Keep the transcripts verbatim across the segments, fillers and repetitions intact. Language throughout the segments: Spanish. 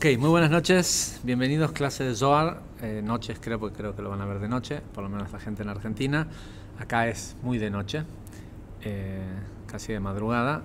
Ok, muy buenas noches, bienvenidos, clase de Zohar, eh, noches creo, porque creo que lo van a ver de noche, por lo menos la gente en Argentina. Acá es muy de noche, eh, casi de madrugada.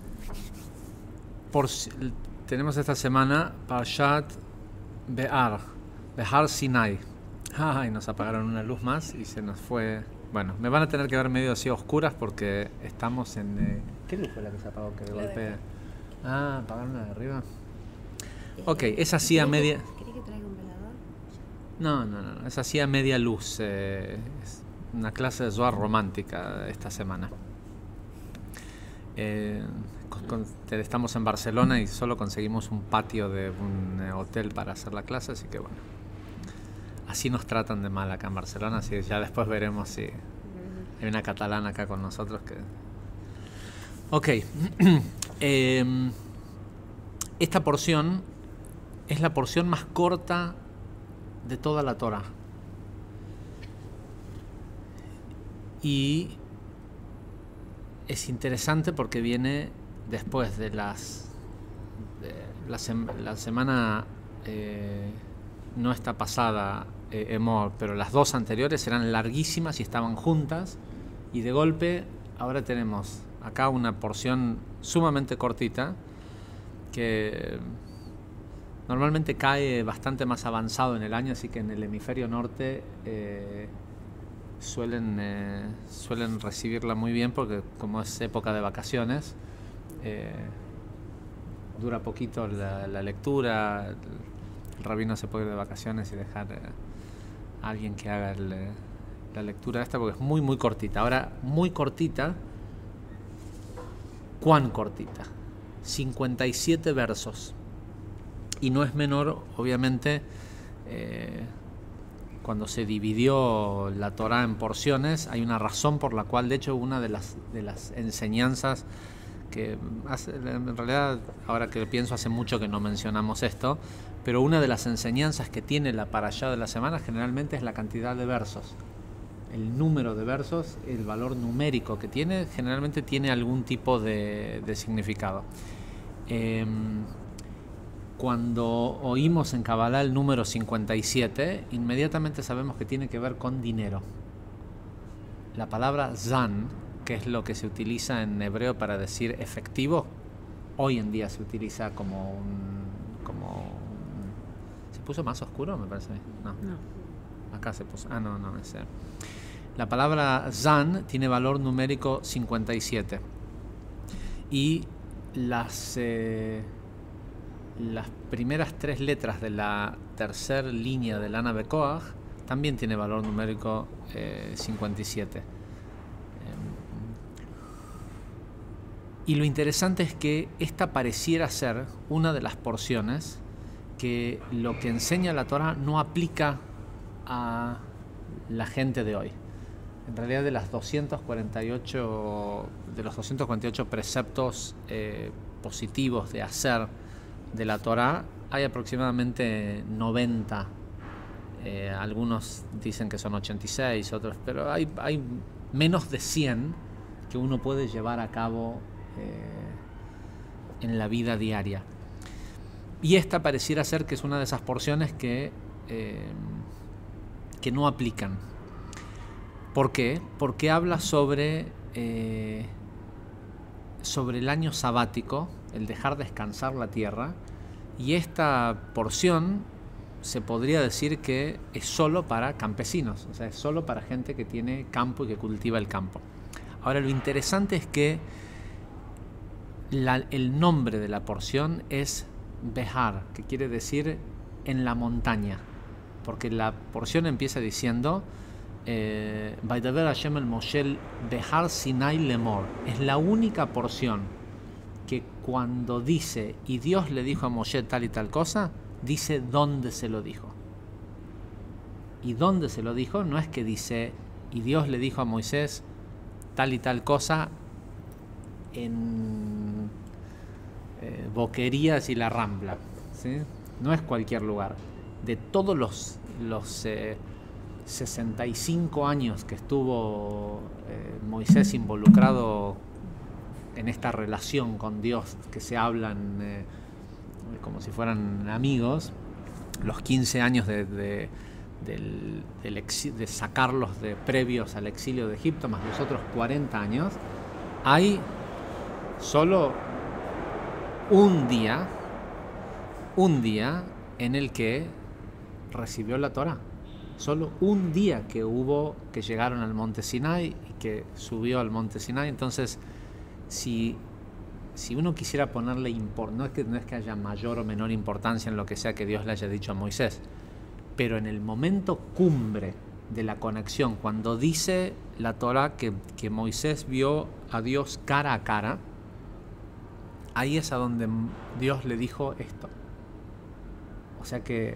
Por, tenemos esta semana Parshat Be'ar, Behar Sinai. Ay, nos apagaron una luz más y se nos fue. Bueno, me van a tener que ver medio así oscuras porque estamos en... Eh, ¿qué luz fue la que se apagó que de golpe? Ah, apagaron la de arriba. Ok, es así a media... ¿Querés que traiga un velador? No, no, no, es así a media luz. Eh, es una clase de Zohar romántica esta semana. Eh, con, con, estamos en Barcelona y solo conseguimos un patio de un eh, hotel para hacer la clase, así que bueno. Así nos tratan de mal acá en Barcelona, así que ya después veremos si hay una catalana acá con nosotros que... Ok. eh, esta porción es la porción más corta de toda la Torah. Y es interesante porque viene después de las... De la, sem la semana eh, no está pasada, eh, Emor, pero las dos anteriores eran larguísimas y estaban juntas. Y de golpe ahora tenemos acá una porción sumamente cortita que... normalmente cae bastante más avanzado en el año, así que en el hemisferio norte eh, suelen, eh, suelen recibirla muy bien porque como es época de vacaciones, eh, dura poquito la, la lectura, el, el rabino se puede ir de vacaciones y dejar eh, a alguien que haga el, la lectura esta porque es muy muy cortita. Ahora, muy cortita, ¿cuán cortita? cincuenta y siete versos. Y no es menor, obviamente, eh, cuando se dividió la Torá en porciones, hay una razón por la cual, de hecho, una de las, de las enseñanzas que, hace, en realidad, ahora que pienso, hace mucho que no mencionamos esto, pero una de las enseñanzas que tiene la parashá de la semana generalmente es la cantidad de versos. El número de versos, el valor numérico que tiene, generalmente tiene algún tipo de, de significado. Eh, Cuando oímos en Kabbalah el número cincuenta y siete, inmediatamente sabemos que tiene que ver con dinero. La palabra zan, que es lo que se utiliza en hebreo para decir efectivo, hoy en día se utiliza como un... Como un ¿se puso más oscuro, me parece? No. no. Acá se puso... Ah, no, no, ese. La palabra zan tiene valor numérico cincuenta y siete. Y las... Eh, las primeras tres letras de la tercera línea del Ana Bekoach también tiene valor numérico eh, cincuenta y siete. Eh, y lo interesante es que esta pareciera ser una de las porciones que lo que enseña la Torah no aplica a la gente de hoy. En realidad, de las doscientos cuarenta y ocho de los doscientos cuarenta y ocho preceptos eh, positivos de hacer de la Torá, hay aproximadamente noventa. Eh, algunos dicen que son ochenta y seis, otros, pero hay, hay menos de cien que uno puede llevar a cabo eh, en la vida diaria. Y esta pareciera ser que es una de esas porciones que, eh, que no aplican. ¿Por qué? Porque habla sobre, eh, sobre el año sabático, el dejar descansar la tierra, y esta porción se podría decir que es solo para campesinos, o sea, es solo para gente que tiene campo y que cultiva el campo. Ahora, lo interesante es que la, el nombre de la porción es Behar, que quiere decir en la montaña, porque la porción empieza diciendo Vaidaber Hashem el Moshe Behar Sinai Lemor. Es la única porción que cuando dice y Dios le dijo a Moshe tal y tal cosa, dice dónde se lo dijo. Y dónde se lo dijo no es que dice y Dios le dijo a Moisés tal y tal cosa en eh, Boquerías y la Rambla, ¿sí? No es cualquier lugar. De todos los, los eh, sesenta y cinco años que estuvo eh, Moisés involucrado en esta relación con Dios, que se hablan eh, como si fueran amigos, los quince años de, de, del, del exi- de sacarlos de previos al exilio de Egipto, más los otros cuarenta años, hay solo un día, un día en el que recibió la Torá. Solo un día que hubo, que llegaron al monte Sinai y que subió al monte Sinai. Entonces, si, si uno quisiera ponerle import, no es que no es que haya mayor o menor importancia en lo que sea que Dios le haya dicho a Moisés, pero en el momento cumbre de la conexión, cuando dice la Torá que, que Moisés vio a Dios cara a cara, ahí es a donde Dios le dijo esto. O sea que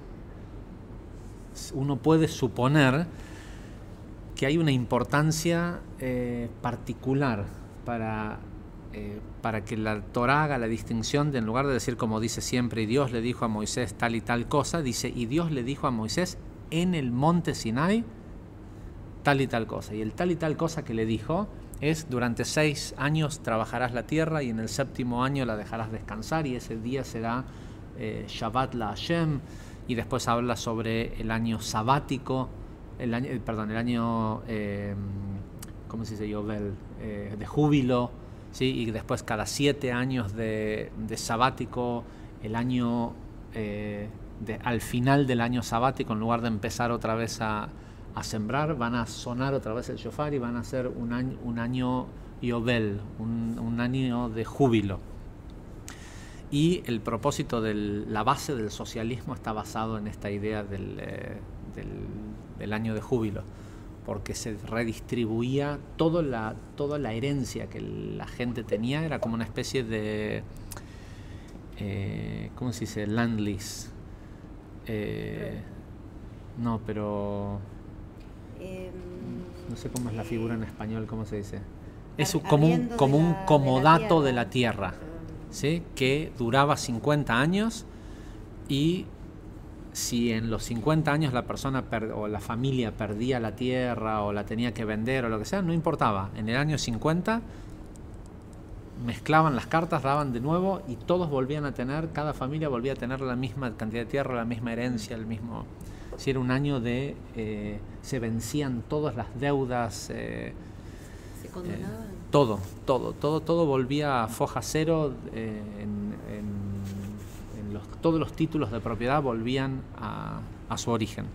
uno puede suponer que hay una importancia eh, particular para, eh, para que la Torá haga la distinción de, en lugar de decir como dice siempre, y Dios le dijo a Moisés tal y tal cosa, dice, y Dios le dijo a Moisés en el monte Sinai tal y tal cosa. Y el tal y tal cosa que le dijo es, durante seis años trabajarás la tierra y en el séptimo año la dejarás descansar y ese día será eh, Shabbat la Hashem. Y después habla sobre el año sabático, el año, perdón, el año, eh, ¿cómo se dice? Yovel, eh, de júbilo, ¿sí? Y después cada siete años de, de sabático, el año, eh, de, al final del año sabático, en lugar de empezar otra vez a, a sembrar, van a sonar otra vez el shofar y van a hacer un año, un año Yovel, un, un año de júbilo. Y el propósito de la base del socialismo está basado en esta idea del, eh, del, del año de júbilo, porque se redistribuía toda la, toda la herencia que la gente tenía, era como una especie de, eh, ¿cómo se dice? Land lease. Eh, no, pero no sé cómo es la figura en español, ¿cómo se dice? Es como un, como un comodato de la tierra. ¿Sí? Que duraba cincuenta años y si en los cincuenta años la persona per, o la familia perdía la tierra o la tenía que vender o lo que sea, no importaba. En el año cincuenta mezclaban las cartas, daban de nuevo y todos volvían a tener, cada familia volvía a tener la misma cantidad de tierra, la misma herencia, el mismo... Si era un año de... Eh, se vencían todas las deudas... Eh, ¿Se condenaban? Eh, todo, todo, todo, todo volvía a foja cero, eh, en, en, en los, todos los títulos de propiedad volvían a, a su origen.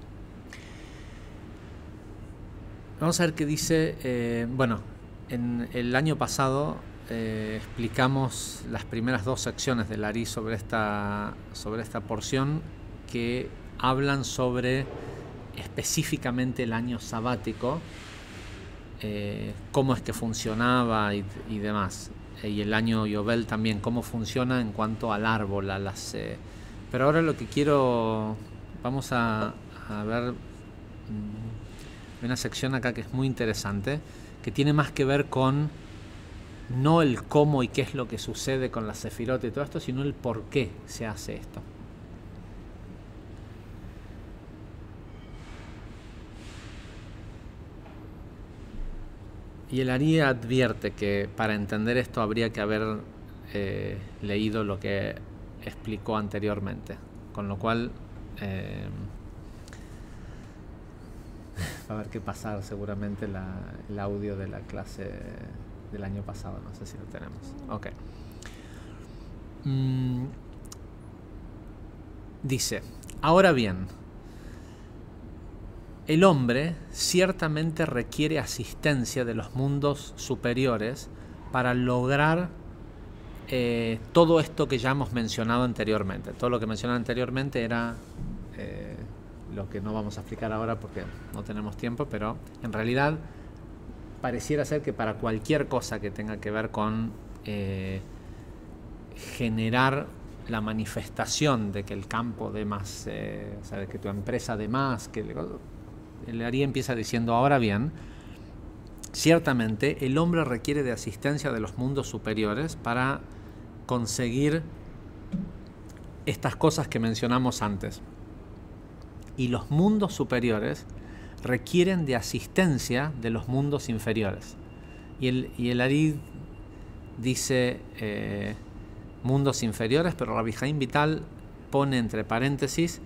Vamos a ver qué dice, eh, bueno, en el año pasado eh, explicamos las primeras dos secciones del Ari sobre esta, sobre esta porción que hablan sobre específicamente el año sabático, Eh, cómo es que funcionaba y, y demás, eh, y el año Yovel también, cómo funciona en cuanto al árbol, a las, eh, pero ahora lo que quiero, vamos a, a ver mmm, una sección acá que es muy interesante, que tiene más que ver con no el cómo y qué es lo que sucede con la sefirot y todo esto, sino el por qué se hace esto. Y el Ari advierte que para entender esto habría que haber eh, leído lo que explicó anteriormente, con lo cual eh, va a haber que pasar seguramente la, el audio de la clase del año pasado, no sé si lo tenemos. Ok. Mm, dice, ahora bien, el hombre ciertamente requiere asistencia de los mundos superiores para lograr eh, todo esto que ya hemos mencionado anteriormente. Todo lo que mencioné anteriormente era eh, lo que no vamos a explicar ahora porque no tenemos tiempo, pero en realidad pareciera ser que para cualquier cosa que tenga que ver con eh, generar la manifestación de que el campo dé más, eh, o sea, de que tu empresa dé más, que el Ari empieza diciendo, ahora bien, ciertamente el hombre requiere de asistencia de los mundos superiores para conseguir estas cosas que mencionamos antes. Y los mundos superiores requieren de asistencia de los mundos inferiores. Y el, y el Ari dice, eh, mundos inferiores, pero Rabbi Haim Vital pone entre paréntesis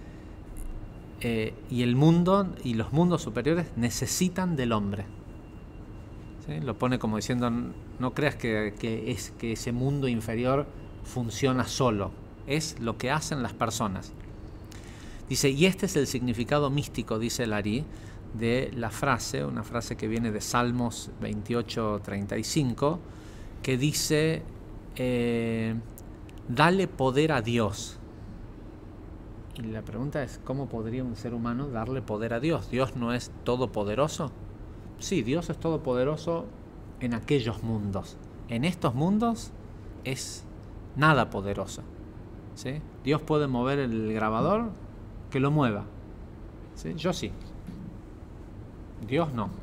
eh, y el mundo y los mundos superiores necesitan del hombre. ¿Sí? Lo pone como diciendo, no creas que, que, es, que ese mundo inferior funciona solo, es lo que hacen las personas. Dice, y este es el significado místico, dice el Ari, de la frase, una frase que viene de Salmos veintiocho treinta y cinco, que dice, eh, dale poder a Dios. Y la pregunta es, ¿cómo podría un ser humano darle poder a Dios? ¿Dios no es todopoderoso? Sí, Dios es todopoderoso en aquellos mundos. En estos mundos es nada poderoso. ¿Sí? Dios puede mover el grabador, que lo mueva. ¿Sí? Yo sí. Dios no.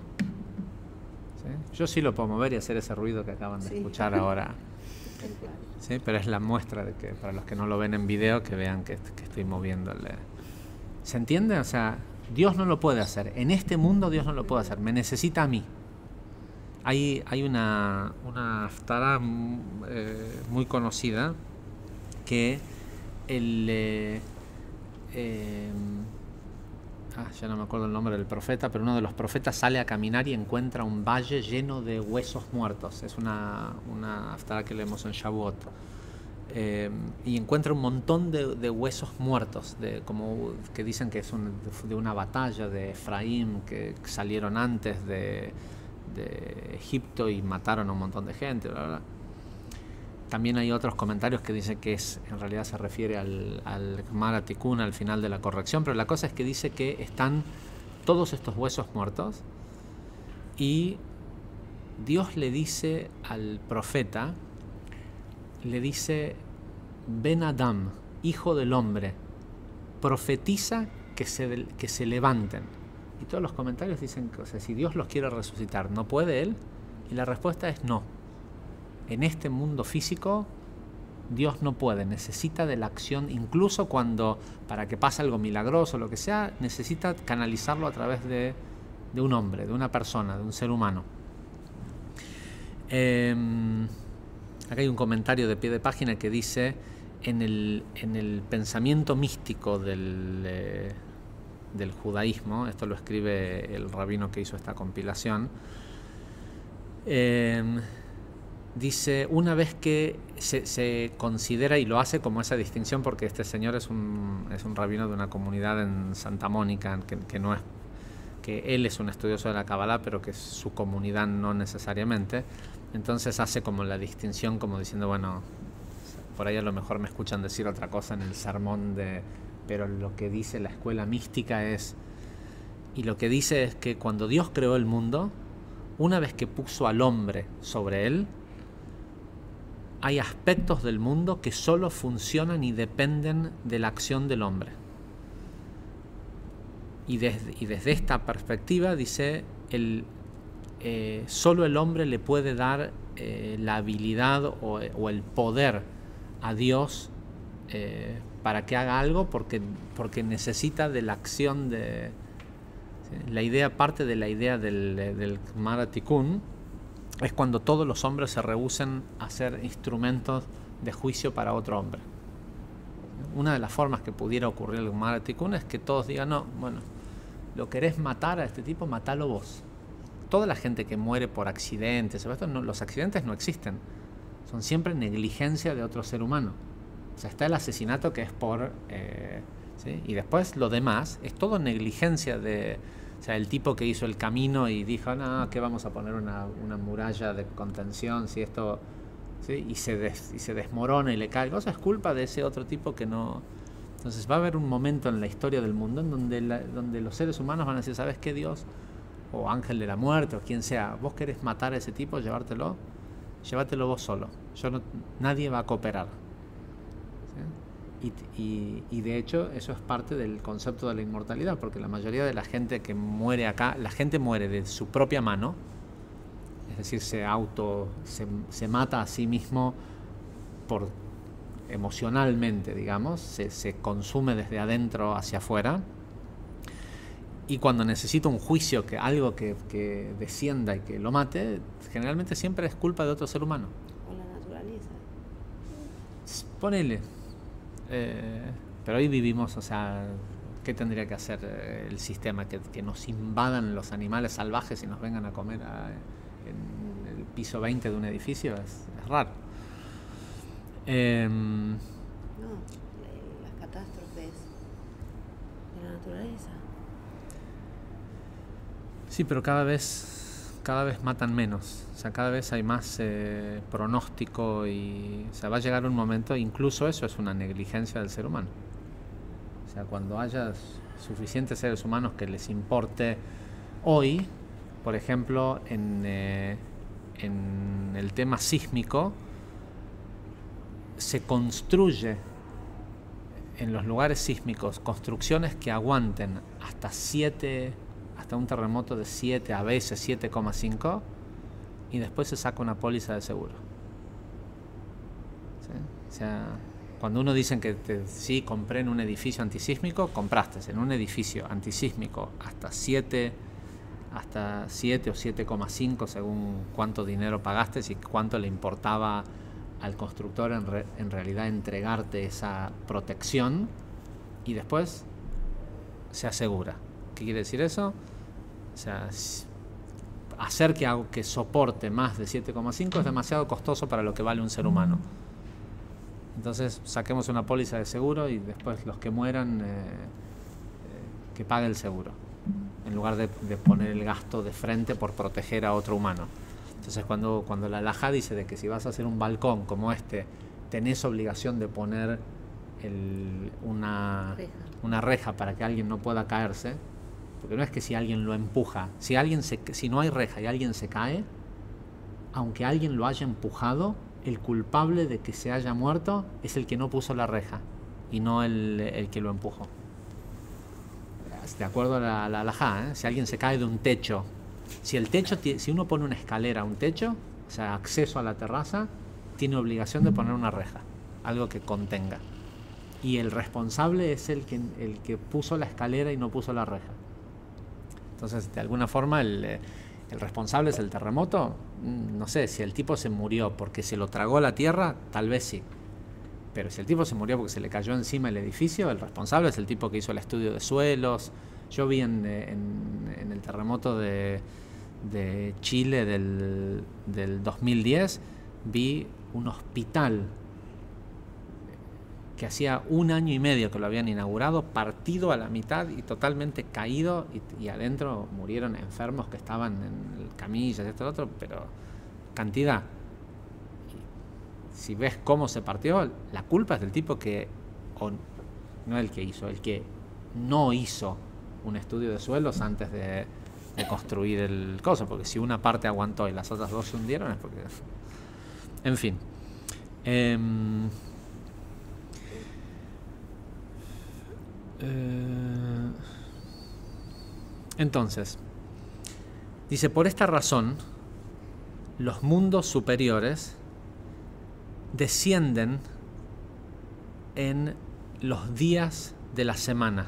¿Sí? Yo sí lo puedo mover y hacer ese ruido que acaban de sí. escuchar ahora. ¿Sí? Pero es la muestra de que, para los que no lo ven en video, que vean que, que estoy moviéndole. ¿Se entiende? O sea, Dios no lo puede hacer. En este mundo Dios no lo puede hacer. Me necesita a mí. Hay, hay una, una haftará eh, muy conocida que el... Eh, eh, ah, ya no me acuerdo el nombre del profeta, pero uno de los profetas sale a caminar y encuentra un valle lleno de huesos muertos. Es una, una haftará que leemos en Shavuot. Eh, y encuentra un montón de, de huesos muertos, de, como que dicen que es un, de una batalla de Efraín, que salieron antes de, de Egipto y mataron a un montón de gente, bla, bla. También hay otros comentarios que dicen que es, en realidad se refiere al, al Gemara HaTikun, al final de la corrección, pero la cosa es que dice que están todos estos huesos muertos y Dios le dice al profeta, le dice, Ben Adam, hijo del hombre, profetiza que se, que se levanten. Y todos los comentarios dicen que, o sea, si Dios los quiere resucitar, ¿no puede Él? Y la respuesta es no. En este mundo físico, Dios no puede, necesita de la acción, incluso cuando, para que pase algo milagroso o lo que sea, necesita canalizarlo a través de, de un hombre, de una persona, de un ser humano. Eh, Acá hay un comentario de pie de página que dice, en el, en el pensamiento místico del, eh, del judaísmo, esto lo escribe el rabino que hizo esta compilación, eh, dice, una vez que se, se considera, y lo hace como esa distinción, porque este señor es un, es un rabino de una comunidad en Santa Mónica, que, que no es, que él es un estudioso de la Kabbalah, pero que su comunidad no necesariamente. Entonces hace como la distinción, como diciendo, bueno, por ahí a lo mejor me escuchan decir otra cosa en el sermón, de, pero lo que dice la escuela mística es, y lo que dice es que cuando Dios creó el mundo, una vez que puso al hombre sobre él, hay aspectos del mundo que solo funcionan y dependen de la acción del hombre. Y desde, y desde esta perspectiva dice, el Eh, solo el hombre le puede dar eh, la habilidad o, o el poder a Dios eh, para que haga algo, porque, porque necesita de la acción de... ¿sí? La idea, parte de la idea del, del Gemara HaTikun, es cuando todos los hombres se rehúsen a ser instrumentos de juicio para otro hombre. Una de las formas que pudiera ocurrir el Gemara HaTikun es que todos digan, no, bueno, lo querés matar a este tipo, matalo vos. Toda la gente que muere por accidentes, esto no, los accidentes no existen, son siempre negligencia de otro ser humano. O sea, está el asesinato que es por... Eh, ¿sí? Y después lo demás es todo negligencia de... O sea, el tipo que hizo el camino y dijo, no, que vamos a poner una, una muralla de contención, si esto... ¿sí? Y, se des, y se desmorona y le cae. Eso es culpa de ese otro tipo que no... Entonces va a haber un momento en la historia del mundo en donde, la, donde los seres humanos van a decir, ¿sabes qué, Dios? O ángel de la muerte, o quien sea, vos querés matar a ese tipo, llevártelo, llévatelo vos solo. Yo no, nadie va a cooperar. ¿Sí? Y, y, y de hecho eso es parte del concepto de la inmortalidad, porque la mayoría de la gente que muere acá, la gente muere de su propia mano, es decir, se auto, se, se mata a sí mismo por emocionalmente, digamos, se, se consume desde adentro hacia afuera. Y cuando necesita un juicio, que algo que, que descienda y que lo mate, generalmente siempre es culpa de otro ser humano. O la naturaleza. Ponele. Eh, pero hoy vivimos, o sea, ¿qué tendría que hacer el sistema? ¿Que, que nos invadan los animales salvajes y nos vengan a comer a, en el piso veinte de un edificio? Es, es raro. Eh, No, las catástrofes de la naturaleza. Sí, pero cada vez, cada vez matan menos. O sea, cada vez hay más eh, pronóstico y, o sea, va a llegar un momento, incluso eso es una negligencia del ser humano. O sea, cuando haya suficientes seres humanos que les importe hoy, por ejemplo, en, eh, en el tema sísmico, se construye en los lugares sísmicos construcciones que aguanten hasta siete, hasta un terremoto de siete, a veces siete coma cinco, y después se saca una póliza de seguro. ¿Sí? O sea, cuando uno dice que te, sí, compré en un edificio antisísmico, compraste en un edificio antisísmico hasta siete, hasta siete o siete coma cinco, según cuánto dinero pagaste y cuánto le importaba al constructor en, re, en realidad entregarte esa protección, y después se asegura. ¿Qué quiere decir eso? O sea, hacer que, que soporte más de siete coma cinco es demasiado costoso para lo que vale un ser humano. Entonces saquemos una póliza de seguro y después los que mueran, eh, eh, que pague el seguro, en lugar de, de poner el gasto de frente por proteger a otro humano. Entonces cuando, cuando la halajá dice de que si vas a hacer un balcón como este, tenés obligación de poner el, una, reja. una reja para que alguien no pueda caerse, porque no es que si alguien lo empuja, si, alguien se, si no hay reja y alguien se cae, aunque alguien lo haya empujado, el culpable de que se haya muerto es el que no puso la reja y no el, el que lo empujó. De acuerdo a la, la halajá, ¿eh? Si alguien se cae de un techo, si el techo, si uno pone una escalera a un techo, o sea, acceso a la terraza, tiene obligación de poner una reja, algo que contenga. Y el responsable es el que, el que puso la escalera y no puso la reja. Entonces, de alguna forma, el, el responsable es el terremoto. No sé, si el tipo se murió porque se lo tragó la tierra, tal vez sí. Pero si el tipo se murió porque se le cayó encima el edificio, el responsable es el tipo que hizo el estudio de suelos. Yo vi en, en, en el terremoto de, de Chile del, del dos mil diez, vi un hospital que hacía un año y medio que lo habían inaugurado, partido a la mitad y totalmente caído, y, y adentro murieron enfermos que estaban en camillas, esto y lo otro, pero cantidad. Si ves cómo se partió, la culpa es del tipo que, o no el que hizo, el que no hizo un estudio de suelos antes de, de construir el coso, porque si una parte aguantó y las otras dos se hundieron es porque... En fin. Eh, eh, entonces, dice, por esta razón, los mundos superiores descienden en los días de la semana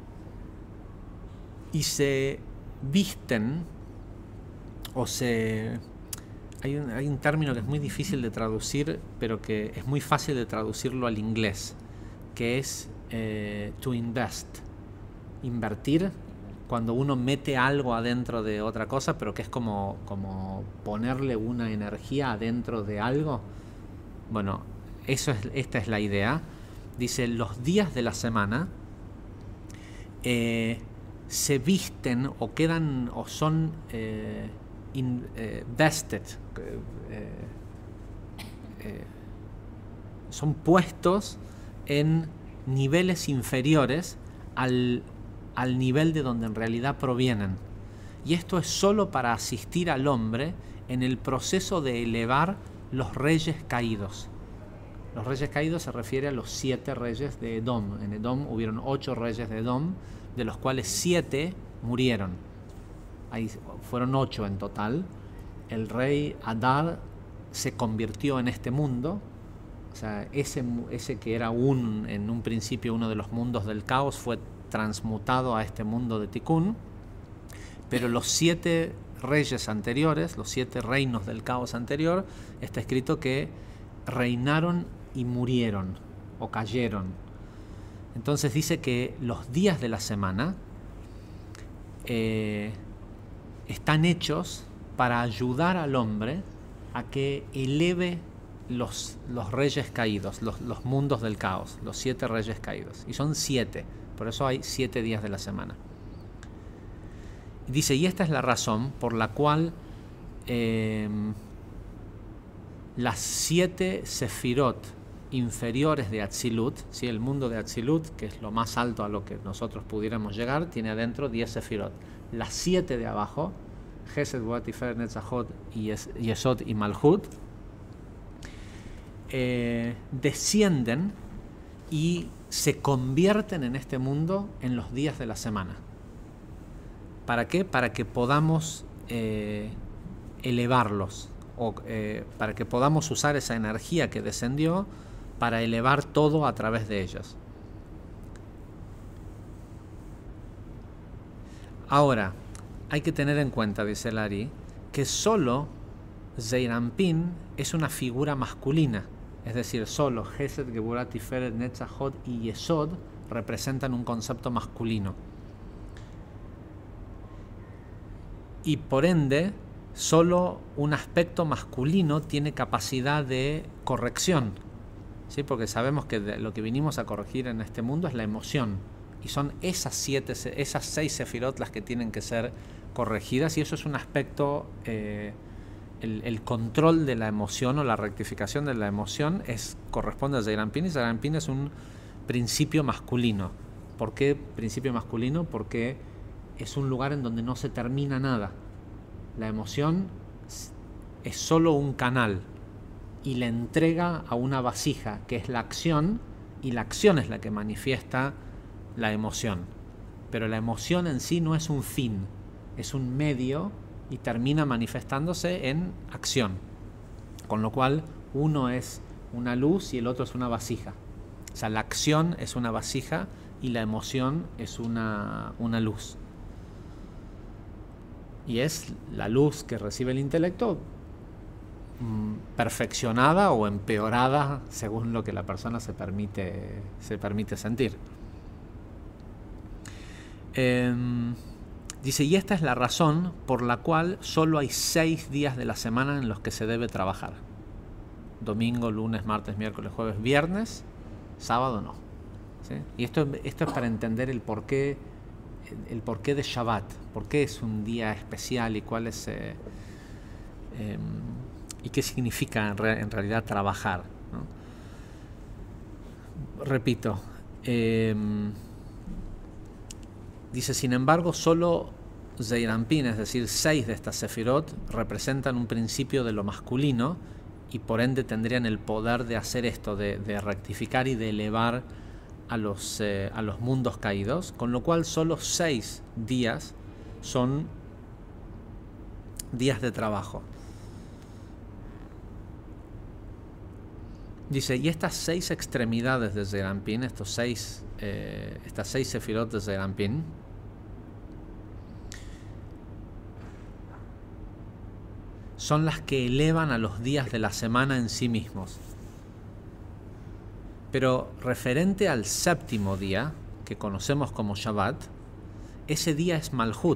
y se visten o se... Hay un, hay un término que es muy difícil de traducir, pero que es muy fácil de traducirlo al inglés, que es eh, to invest, invertir, cuando uno mete algo adentro de otra cosa, pero que es como, como ponerle una energía adentro de algo. Bueno, eso es, esta es la idea. Dice, los días de la semana eh, se visten o quedan o son eh, in, eh, vested, eh, eh, son puestos en niveles inferiores al, al nivel de donde en realidad provienen. Y esto es solo para asistir al hombre en el proceso de elevar los reyes caídos. Los reyes caídos se refiere a los siete reyes de Edom. En Edom hubieron ocho reyes de Edom, de los cuales siete murieron. Ahí fueron ocho en total. El rey Adad se convirtió en este mundo. O sea, ese, ese que era un, en un principio uno de los mundos del caos fue transmutado a este mundo de Tikkun. Pero los siete reyes anteriores, los siete reinos del caos anterior, está escrito que reinaron y murieron o cayeron. Entonces dice que los días de la semana eh, están hechos para ayudar al hombre a que eleve los, los reyes caídos, los, los mundos del caos, los siete reyes caídos. Y son siete, por eso hay siete días de la semana. Dice, y esta es la razón por la cual eh, las siete sefirot inferiores de Atzilut, ¿sí? El mundo de Atzilut, que es lo más alto a lo que nosotros pudiéramos llegar, tiene adentro diez sefirot. Las siete de abajo, Gesed, Gvura, Tiferet, Netzachot, Yesod y Malhut, eh, descienden y se convierten en este mundo en los días de la semana. ¿Para qué? Para que podamos eh, elevarlos, o eh, para que podamos usar esa energía que descendió para elevar todo a través de ellas. Ahora, hay que tener en cuenta, dice el Ari, que solo Zeir Anpin es una figura masculina, es decir, solo Gesed, Gevurah, Tiferet, Netzachot y Yesod representan un concepto masculino. Y por ende, solo un aspecto masculino tiene capacidad de corrección, ¿sí? Porque sabemos que lo que vinimos a corregir en este mundo es la emoción, y son esas siete, esas seis sefirot las que tienen que ser corregidas, y eso es un aspecto, eh, el, el control de la emoción o la rectificación de la emoción es, corresponde a Zeir Anpin, y Zeir Anpin es un principio masculino. ¿Por qué principio masculino? Porque es un lugar en donde no se termina nada. La emoción es solo un canal y le entrega a una vasija, que es la acción, y la acción es la que manifiesta la emoción. Pero la emoción en sí no es un fin, es un medio y termina manifestándose en acción. Con lo cual, uno es una luz y el otro es una vasija. O sea, la acción es una vasija y la emoción es una, una luz. Y es la luz que recibe el intelecto mmm, perfeccionada o empeorada según lo que la persona se permite, se permite sentir. Eh, dice, y esta es la razón por la cual solo hay seis días de la semana en los que se debe trabajar. Domingo, lunes, martes, miércoles, jueves, viernes, sábado no. ¿Sí? Y esto, esto es para entender el porqué, el porqué de Shabbat, por qué es un día especial y cuál es eh, eh, y qué significa en, re, en realidad trabajar, ¿no? Repito, eh, dice, sin embargo, solo Zeir Anpin, es decir, seis de estas sefirot, representan un principio de lo masculino y por ende tendrían el poder de hacer esto, de, de rectificar y de elevar a los, eh, a los mundos caídos, con lo cual solo seis días son días de trabajo. Dice, y estas seis extremidades de Zeir Anpin, estos seis, eh, estas seis sefirot de Zeir Anpin, son las que elevan a los días de la semana en sí mismos. Pero referente al séptimo día, que conocemos como Shabbat, ese día es Malhut.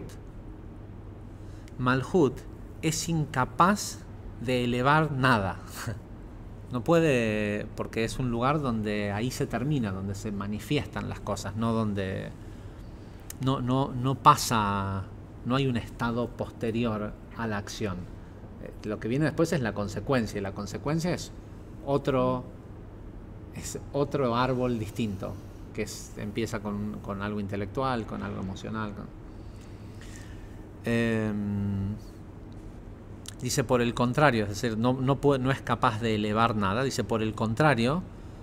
Malhut es incapaz de elevar nada. No puede, porque es un lugar donde ahí se termina, donde se manifiestan las cosas, no donde no, no, no pasa, no hay un estado posterior a la acción. Lo que viene después es la consecuencia, y la consecuencia es otro, es otro árbol distinto, que es, empieza con, con algo intelectual, con algo emocional. Con, eh, dice, por el contrario, es decir, no, no, puede, no es capaz de elevar nada. Dice, por el contrario,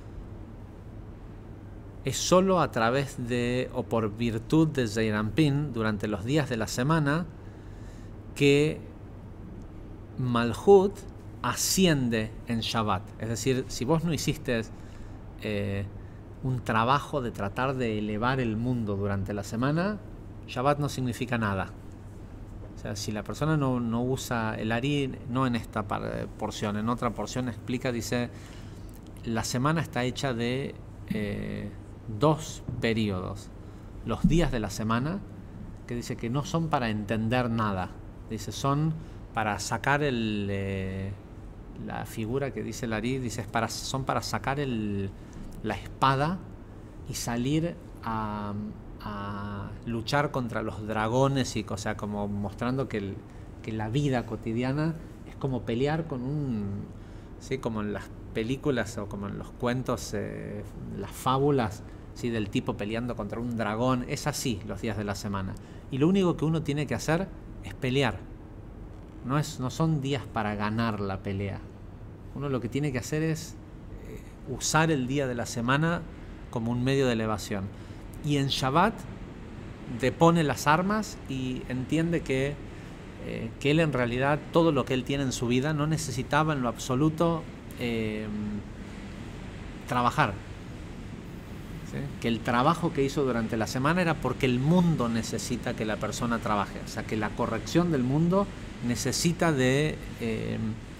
es solo a través de, o por virtud de Zeir Anpin, durante los días de la semana, que Malhut asciende en Shabbat. Es decir, si vos no hiciste eh, un trabajo de tratar de elevar el mundo durante la semana, Shabbat no significa nada. O sea, si la persona no, no usa el Ari, no en esta porción, en otra porción explica, dice, la semana está hecha de eh, dos periodos. Los días de la semana, que dice que no son para entender nada. Dice, son para sacar el... Eh, la figura que dice el Ari, dice, es para, son para sacar el, la espada y salir a, a luchar contra los dragones, y, o sea, como mostrando que, el, que la vida cotidiana es como pelear con un... ¿sí? Como en las películas o como en los cuentos, eh, las fábulas, ¿sí? Del tipo peleando contra un dragón. Es así los días de la semana. Y lo único que uno tiene que hacer es pelear. No, es, no son días para ganar la pelea. Uno lo que tiene que hacer es eh, usar el día de la semana como un medio de elevación. Y en Shabbat depone las armas y entiende que, eh, que él en realidad, todo lo que él tiene en su vida, no necesitaba en lo absoluto eh, trabajar. ¿Sí? Que el trabajo que hizo durante la semana era porque el mundo necesita que la persona trabaje. O sea, que la corrección del mundo necesita de, eh,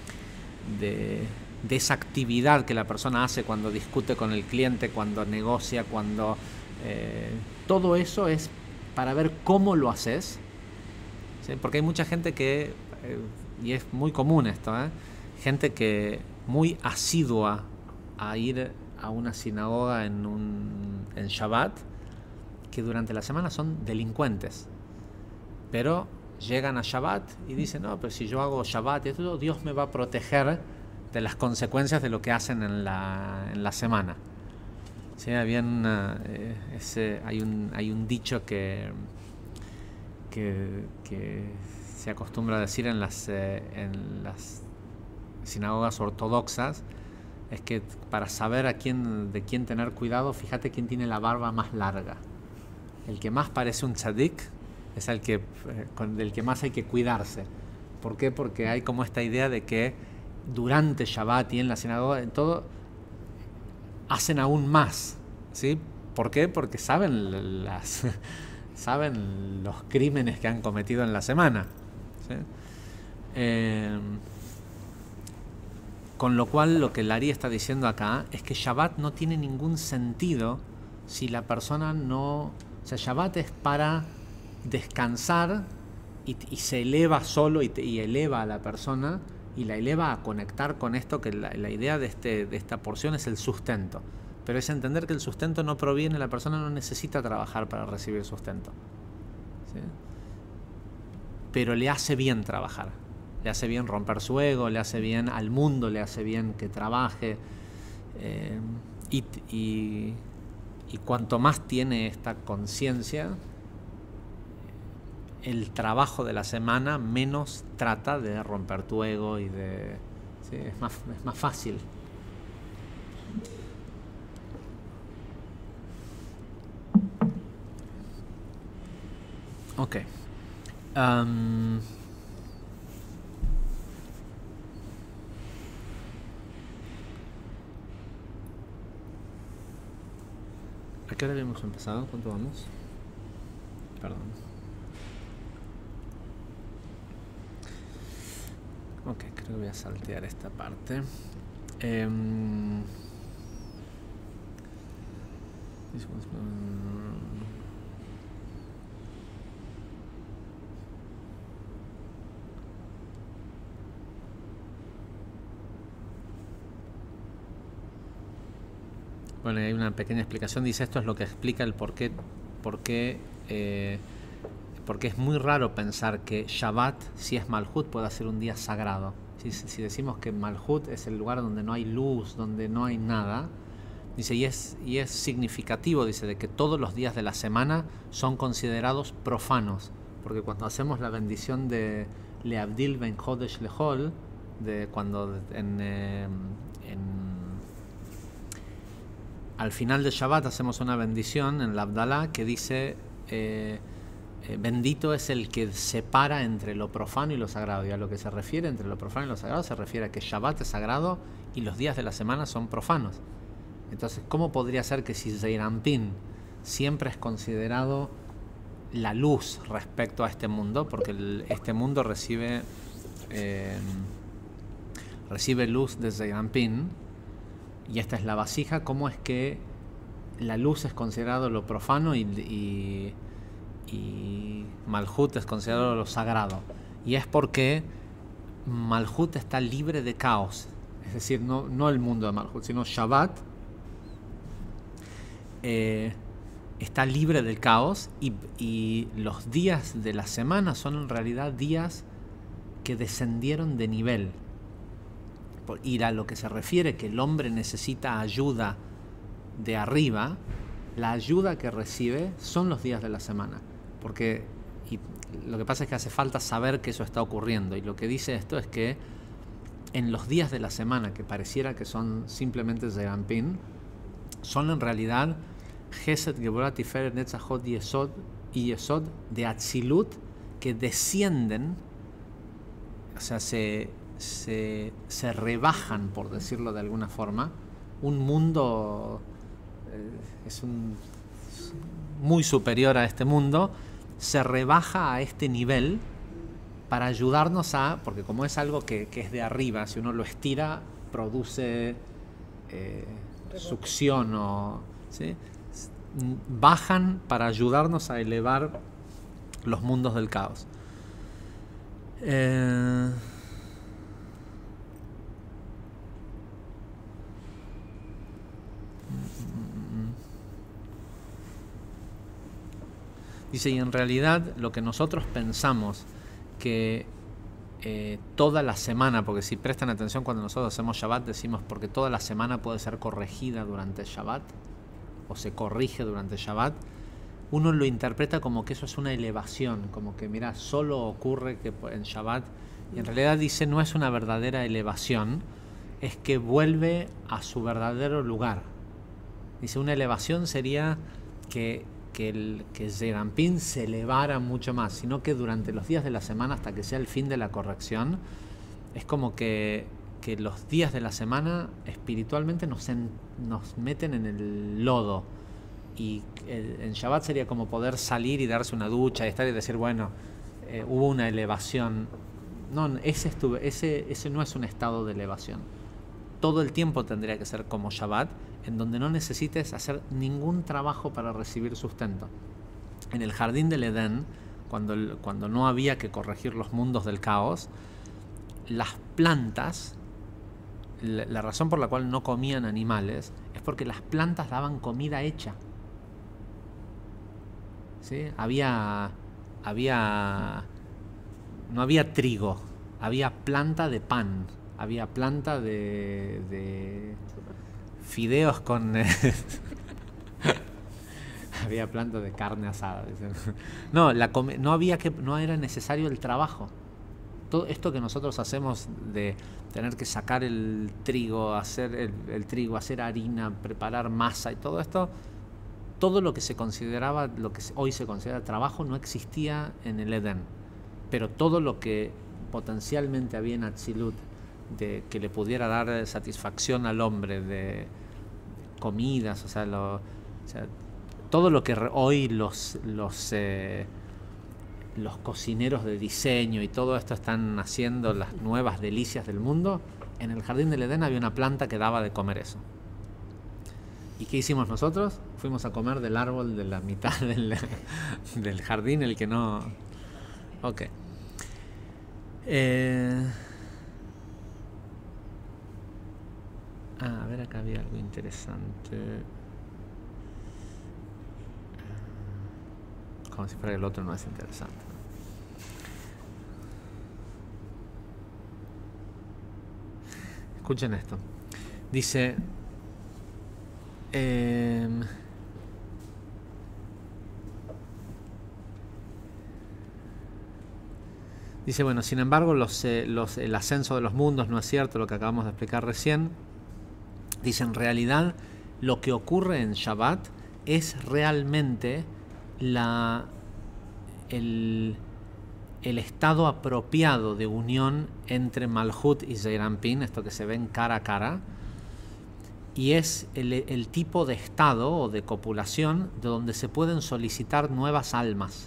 de, de esa actividad que la persona hace cuando discute con el cliente, cuando negocia, cuando... Eh, todo eso es para ver cómo lo haces. ¿Sí? Porque hay mucha gente que, eh, y es muy común esto, ¿eh? Gente que muy asidua a ir a una sinagoga en, un, en Shabbat, que durante la semana son delincuentes. Pero llegan a Shabbat y dicen, no, pero si yo hago Shabbat y todo, Dios me va a proteger de las consecuencias de lo que hacen en la, en la semana. Sí, bien, eh, ese, hay, un, hay un dicho que, que, que se acostumbra a decir en las, eh, en las sinagogas ortodoxas, es que para saber a quién, de quién tener cuidado, fíjate quién tiene la barba más larga. El que más parece un tzadik es el que, con el que más hay que cuidarse. ¿Por qué? Porque hay como esta idea de que durante Shabbat y en la sinagoga, en todo, hacen aún más. ¿Sí? ¿Por qué? Porque saben, las, saben los crímenes que han cometido en la semana. ¿Sí? Eh, con lo cual, lo que el Ari está diciendo acá es que Shabbat no tiene ningún sentido si la persona no... O sea, Shabbat es para descansar y, y se eleva solo y, te, y eleva a la persona y la eleva a conectar con esto, que la, la idea de, este, de esta porción es el sustento. Pero es entender que el sustento no proviene, la persona no necesita trabajar para recibir sustento. ¿Sí? Pero le hace bien trabajar. Le hace bien romper su ego, le hace bien al mundo, le hace bien que trabaje. Eh, y, y, y cuanto más tiene esta conciencia, el trabajo de la semana menos trata de romper tu ego y de... ¿sí? Es más, es más fácil. Ok. Um, ¿A qué hora habíamos empezado? ¿Cuánto vamos? Perdón. Ok, creo que voy a saltear esta parte. Eh, Bueno, hay una pequeña explicación. Dice, esto es lo que explica el por qué, por qué, eh, porque es muy raro pensar que Shabbat, si es Malhut, pueda ser un día sagrado. Si, si decimos que Malhut es el lugar donde no hay luz, donde no hay nada, dice, y es, y es significativo, dice, de que todos los días de la semana son considerados profanos. Porque cuando hacemos la bendición de Leabdil ben Chodesh lehol, de cuando en... Eh, en al final de Shabbat hacemos una bendición en la Abdalá que dice eh, eh, bendito es el que separa entre lo profano y lo sagrado. Y a lo que se refiere entre lo profano y lo sagrado se refiere a que Shabbat es sagrado y los días de la semana son profanos. Entonces, ¿cómo podría ser que si Zeir Anpin siempre es considerado la luz respecto a este mundo? Porque el, este mundo recibe eh, recibe luz de Zeir Anpin. y esta es la vasija, cómo es que la luz es considerado lo profano y, y, y Malhut es considerado lo sagrado. Y es porque Malhut está libre de caos. Es decir, no, no el mundo de Malhut, sino Shabbat eh, está libre del caos y, y los días de la semana son en realidad días que descendieron de nivel. Y a lo que se refiere que el hombre necesita ayuda de arriba, la ayuda que recibe son los días de la semana. Porque y lo que pasa es que hace falta saber que eso está ocurriendo. Y lo que dice esto es que en los días de la semana, que pareciera que son simplemente Zeir Anpin, son en realidad Gesed, Geburah, Tiferet, Netzachot, Yesod y Yesod de Atzilut, que descienden, o sea, se, se, se rebajan, por decirlo de alguna forma. Un mundo eh, es un, muy superior a este mundo, se rebaja a este nivel para ayudarnos a, porque como es algo que, que es de arriba, si uno lo estira, produce eh, succión o, ¿sí? Bajan para ayudarnos a elevar los mundos del caos. Eh, Dice, y en realidad lo que nosotros pensamos que eh, toda la semana, porque si prestan atención cuando nosotros hacemos Shabbat, decimos porque toda la semana puede ser corregida durante el Shabbat, o se corrige durante el Shabbat, uno lo interpreta como que eso es una elevación, como que mira, solo ocurre que en Shabbat, y en realidad dice, no es una verdadera elevación, es que vuelve a su verdadero lugar. Dice, una elevación sería que que el que Zeir Anpin se elevara mucho más, sino que durante los días de la semana hasta que sea el fin de la corrección, es como que, que los días de la semana espiritualmente nos, en, nos meten en el lodo, y el, en Shabbat sería como poder salir y darse una ducha y estar y decir, bueno, eh, hubo una elevación. No, ese, estuve, ese, ese no es un estado de elevación. Todo el tiempo tendría que ser como Shabbat, en donde no necesites hacer ningún trabajo para recibir sustento. En el jardín del Edén, cuando, cuando no había que corregir los mundos del caos, las plantas, la, la razón por la cual no comían animales, es porque las plantas daban comida hecha. ¿Sí? Había, había, no había trigo, había planta de pan, había planta de... de fideos con eh, había planta de carne asada. No, la no había que no era necesario el trabajo. Todo esto que nosotros hacemos de tener que sacar el trigo, hacer el, el trigo, hacer harina, preparar masa y todo esto, todo lo que se consideraba, lo que hoy se considera trabajo, no existía en el Edén. Pero todo lo que potencialmente había en Atzilut, de que le pudiera dar satisfacción al hombre, de comidas, o sea, lo, o sea todo lo que hoy los los eh, los cocineros de diseño y todo esto están haciendo, las nuevas delicias del mundo, en el jardín del Edén había una planta que daba de comer eso. ¿Y qué hicimos nosotros? Fuimos a comer del árbol de la mitad del, del jardín, el que no... Ok. Eh... Ah, a ver, acá había algo interesante. Como si fuera el otro no es interesante. Escuchen esto. Dice... Eh, dice, bueno, sin embargo, los, eh, los, el ascenso de los mundos no es cierto, lo que acabamos de explicar recién. Dice, en realidad, lo que ocurre en Shabbat es realmente la, el, el estado apropiado de unión entre Malhut y Zeir Anpin, esto que se ven cara a cara, y es el, el tipo de estado o de copulación de donde se pueden solicitar nuevas almas.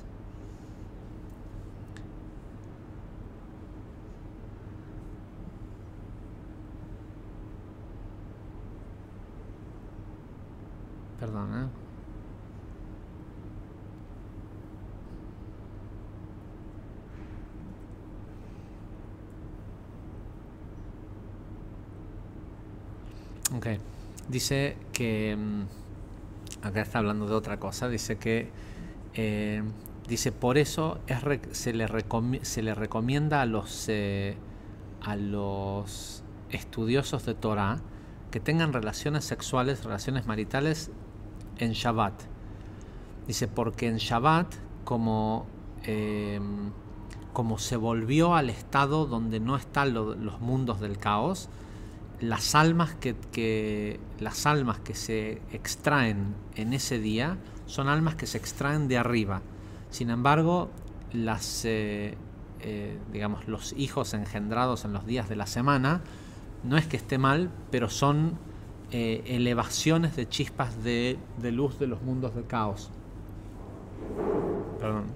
dice que, acá está hablando de otra cosa, dice que, eh, dice, por eso es re, se, le recomi se le recomienda a los, eh, a los estudiosos de Torah que tengan relaciones sexuales, relaciones maritales en Shabbat. Dice, porque en Shabbat, como, eh, como se volvió al estado donde no están lo, los mundos del caos, las almas que, que, las almas que se extraen en ese día son almas que se extraen de arriba. Sin embargo, las, eh, eh, digamos, los hijos engendrados en los días de la semana, no es que esté mal, pero son eh, elevaciones de chispas de, de luz de los mundos del caos. Perdón.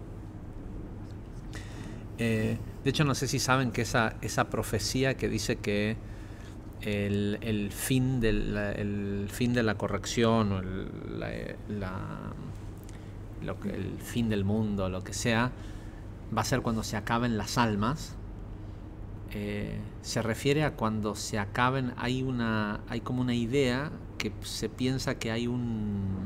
Eh, de hecho, no sé si saben que esa, esa profecía que dice que el, el, fin, del, el fin de la corrección o el, la, la, lo que, el fin del mundo, lo que sea, va a ser cuando se acaben las almas. Eh, se refiere a cuando se acaben, hay una, hay como una idea que se piensa que hay un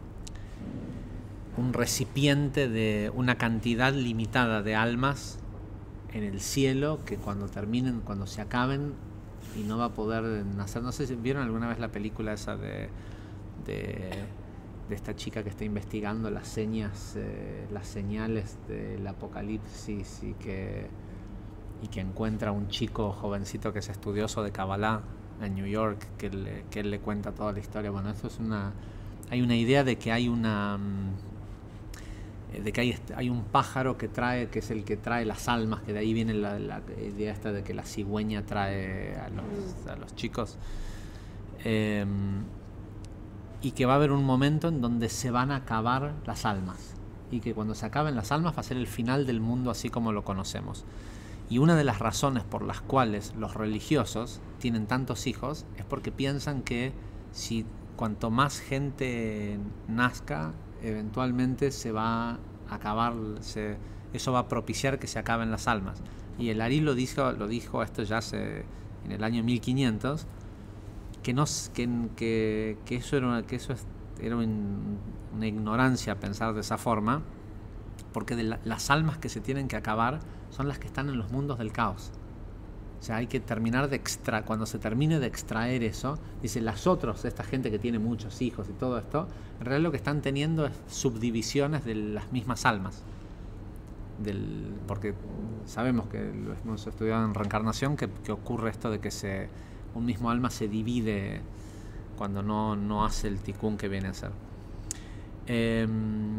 un recipiente de una cantidad limitada de almas en el cielo que cuando terminen, cuando se acaben y no va a poder nacer. No sé si vieron alguna vez la película esa de de, de esta chica que está investigando las señas, eh, las señales del apocalipsis y que y que encuentra a un chico jovencito que es estudioso de Kabbalah en New York, que, le, que él le cuenta toda la historia. Bueno, eso es una, hay una idea de que hay una de que hay, hay un pájaro que trae, que es el que trae las almas, que de ahí viene la, la idea esta de que la cigüeña trae a los, a los chicos, eh, y que va a haber un momento en donde se van a acabar las almas, y que cuando se acaben las almas va a ser el final del mundo así como lo conocemos. Y una de las razones por las cuales los religiosos tienen tantos hijos es porque piensan que si cuanto más gente nazca, eventualmente se va a acabar, se, eso va a propiciar que se acaben las almas. Y el Ari lo dijo, lo dijo esto ya hace, en el año mil quinientos, que, no, que, que, que eso, era, que eso era un, una ignorancia pensar de esa forma, porque de la, las almas que se tienen que acabar son las que están en los mundos del caos. O sea, hay que terminar de extraer, cuando se termine de extraer eso, dice, las otras, esta gente que tiene muchos hijos y todo esto, en realidad lo que están teniendo es subdivisiones de las mismas almas. Del, porque sabemos que lo hemos estudiado en reencarnación, que, que ocurre esto de que se, un mismo alma se divide cuando no, no hace el tikkun que viene a hacer. Eh,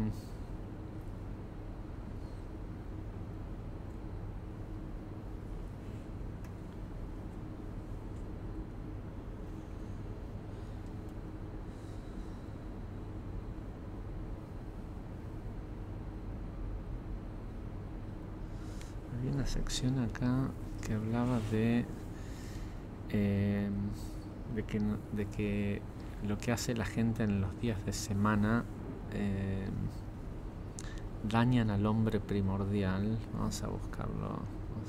Había una sección acá que hablaba de, eh, de, que, de que lo que hace la gente en los días de semana eh, dañan al hombre primordial. Vamos a buscarlo.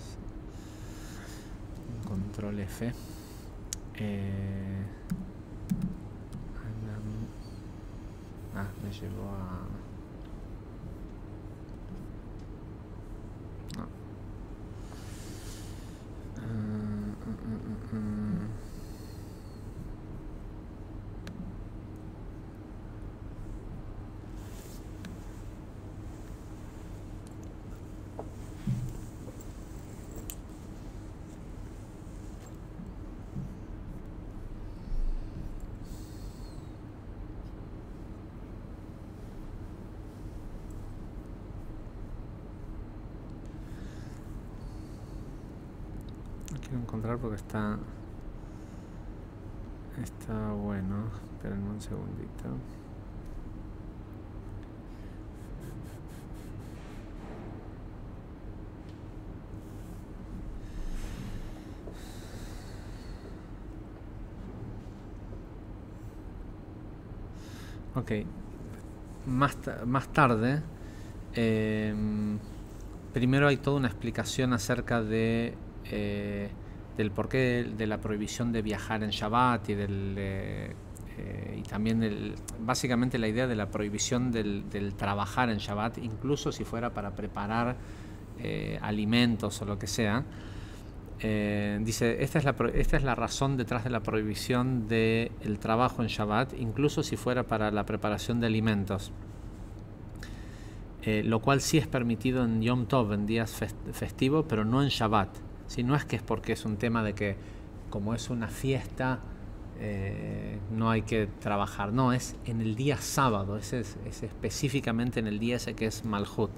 Control F. Eh, ah, me llevó a... quiero encontrar porque está está bueno. Espérenme un segundito. Ok, más, más tarde, eh, primero hay toda una explicación acerca de Eh, del porqué de, de la prohibición de viajar en Shabbat y del, eh, eh, y también el, básicamente la idea de la prohibición del, del trabajar en Shabbat, incluso si fuera para preparar eh, alimentos o lo que sea. Eh, dice, esta es, la, esta es la razón detrás de la prohibición del trabajo en Shabbat, incluso si fuera para la preparación de alimentos. Eh, lo cual sí es permitido en Yom Tov, en días fest festivos, pero no en Shabbat. ¿Sí? No es que es porque es un tema de que, como es una fiesta, eh, no hay que trabajar. No, es en el día sábado, es, es, es específicamente en el día ese que es Malhut.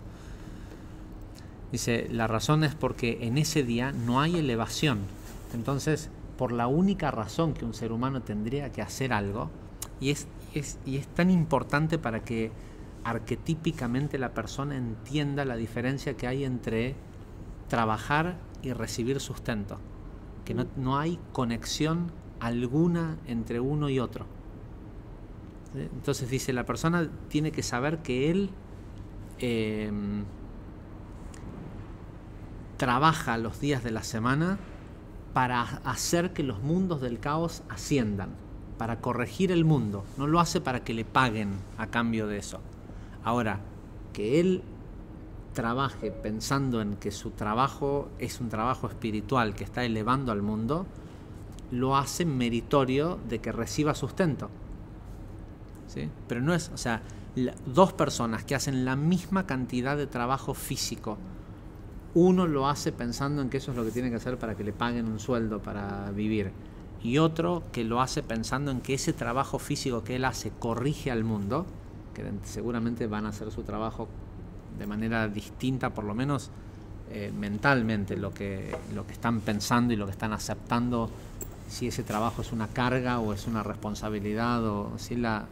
Dice, la razón es porque en ese día no hay elevación. Entonces, por la única razón que un ser humano tendría que hacer algo, y es, es, y es tan importante para que arquetípicamente la persona entienda la diferencia que hay entre trabajar y recibir sustento, que no, no hay conexión alguna entre uno y otro. ¿Sí? Entonces dice, la persona tiene que saber que él eh, trabaja los días de la semana para hacer que los mundos del caos asciendan, para corregir el mundo. No lo hace para que le paguen a cambio de eso. Ahora, que él trabaje pensando en que su trabajo es un trabajo espiritual que está elevando al mundo, lo hace meritorio de que reciba sustento. ¿Sí? Pero no es, o sea, la, dos personas que hacen la misma cantidad de trabajo físico, uno lo hace pensando en que eso es lo que tiene que hacer para que le paguen un sueldo para vivir, y otro que lo hace pensando en que ese trabajo físico que él hace corrige al mundo, que seguramente van a hacer su trabajo de manera distinta, por lo menos eh, mentalmente, lo que, lo que están pensando y lo que están aceptando, si ese trabajo es una carga o es una responsabilidad, o si la,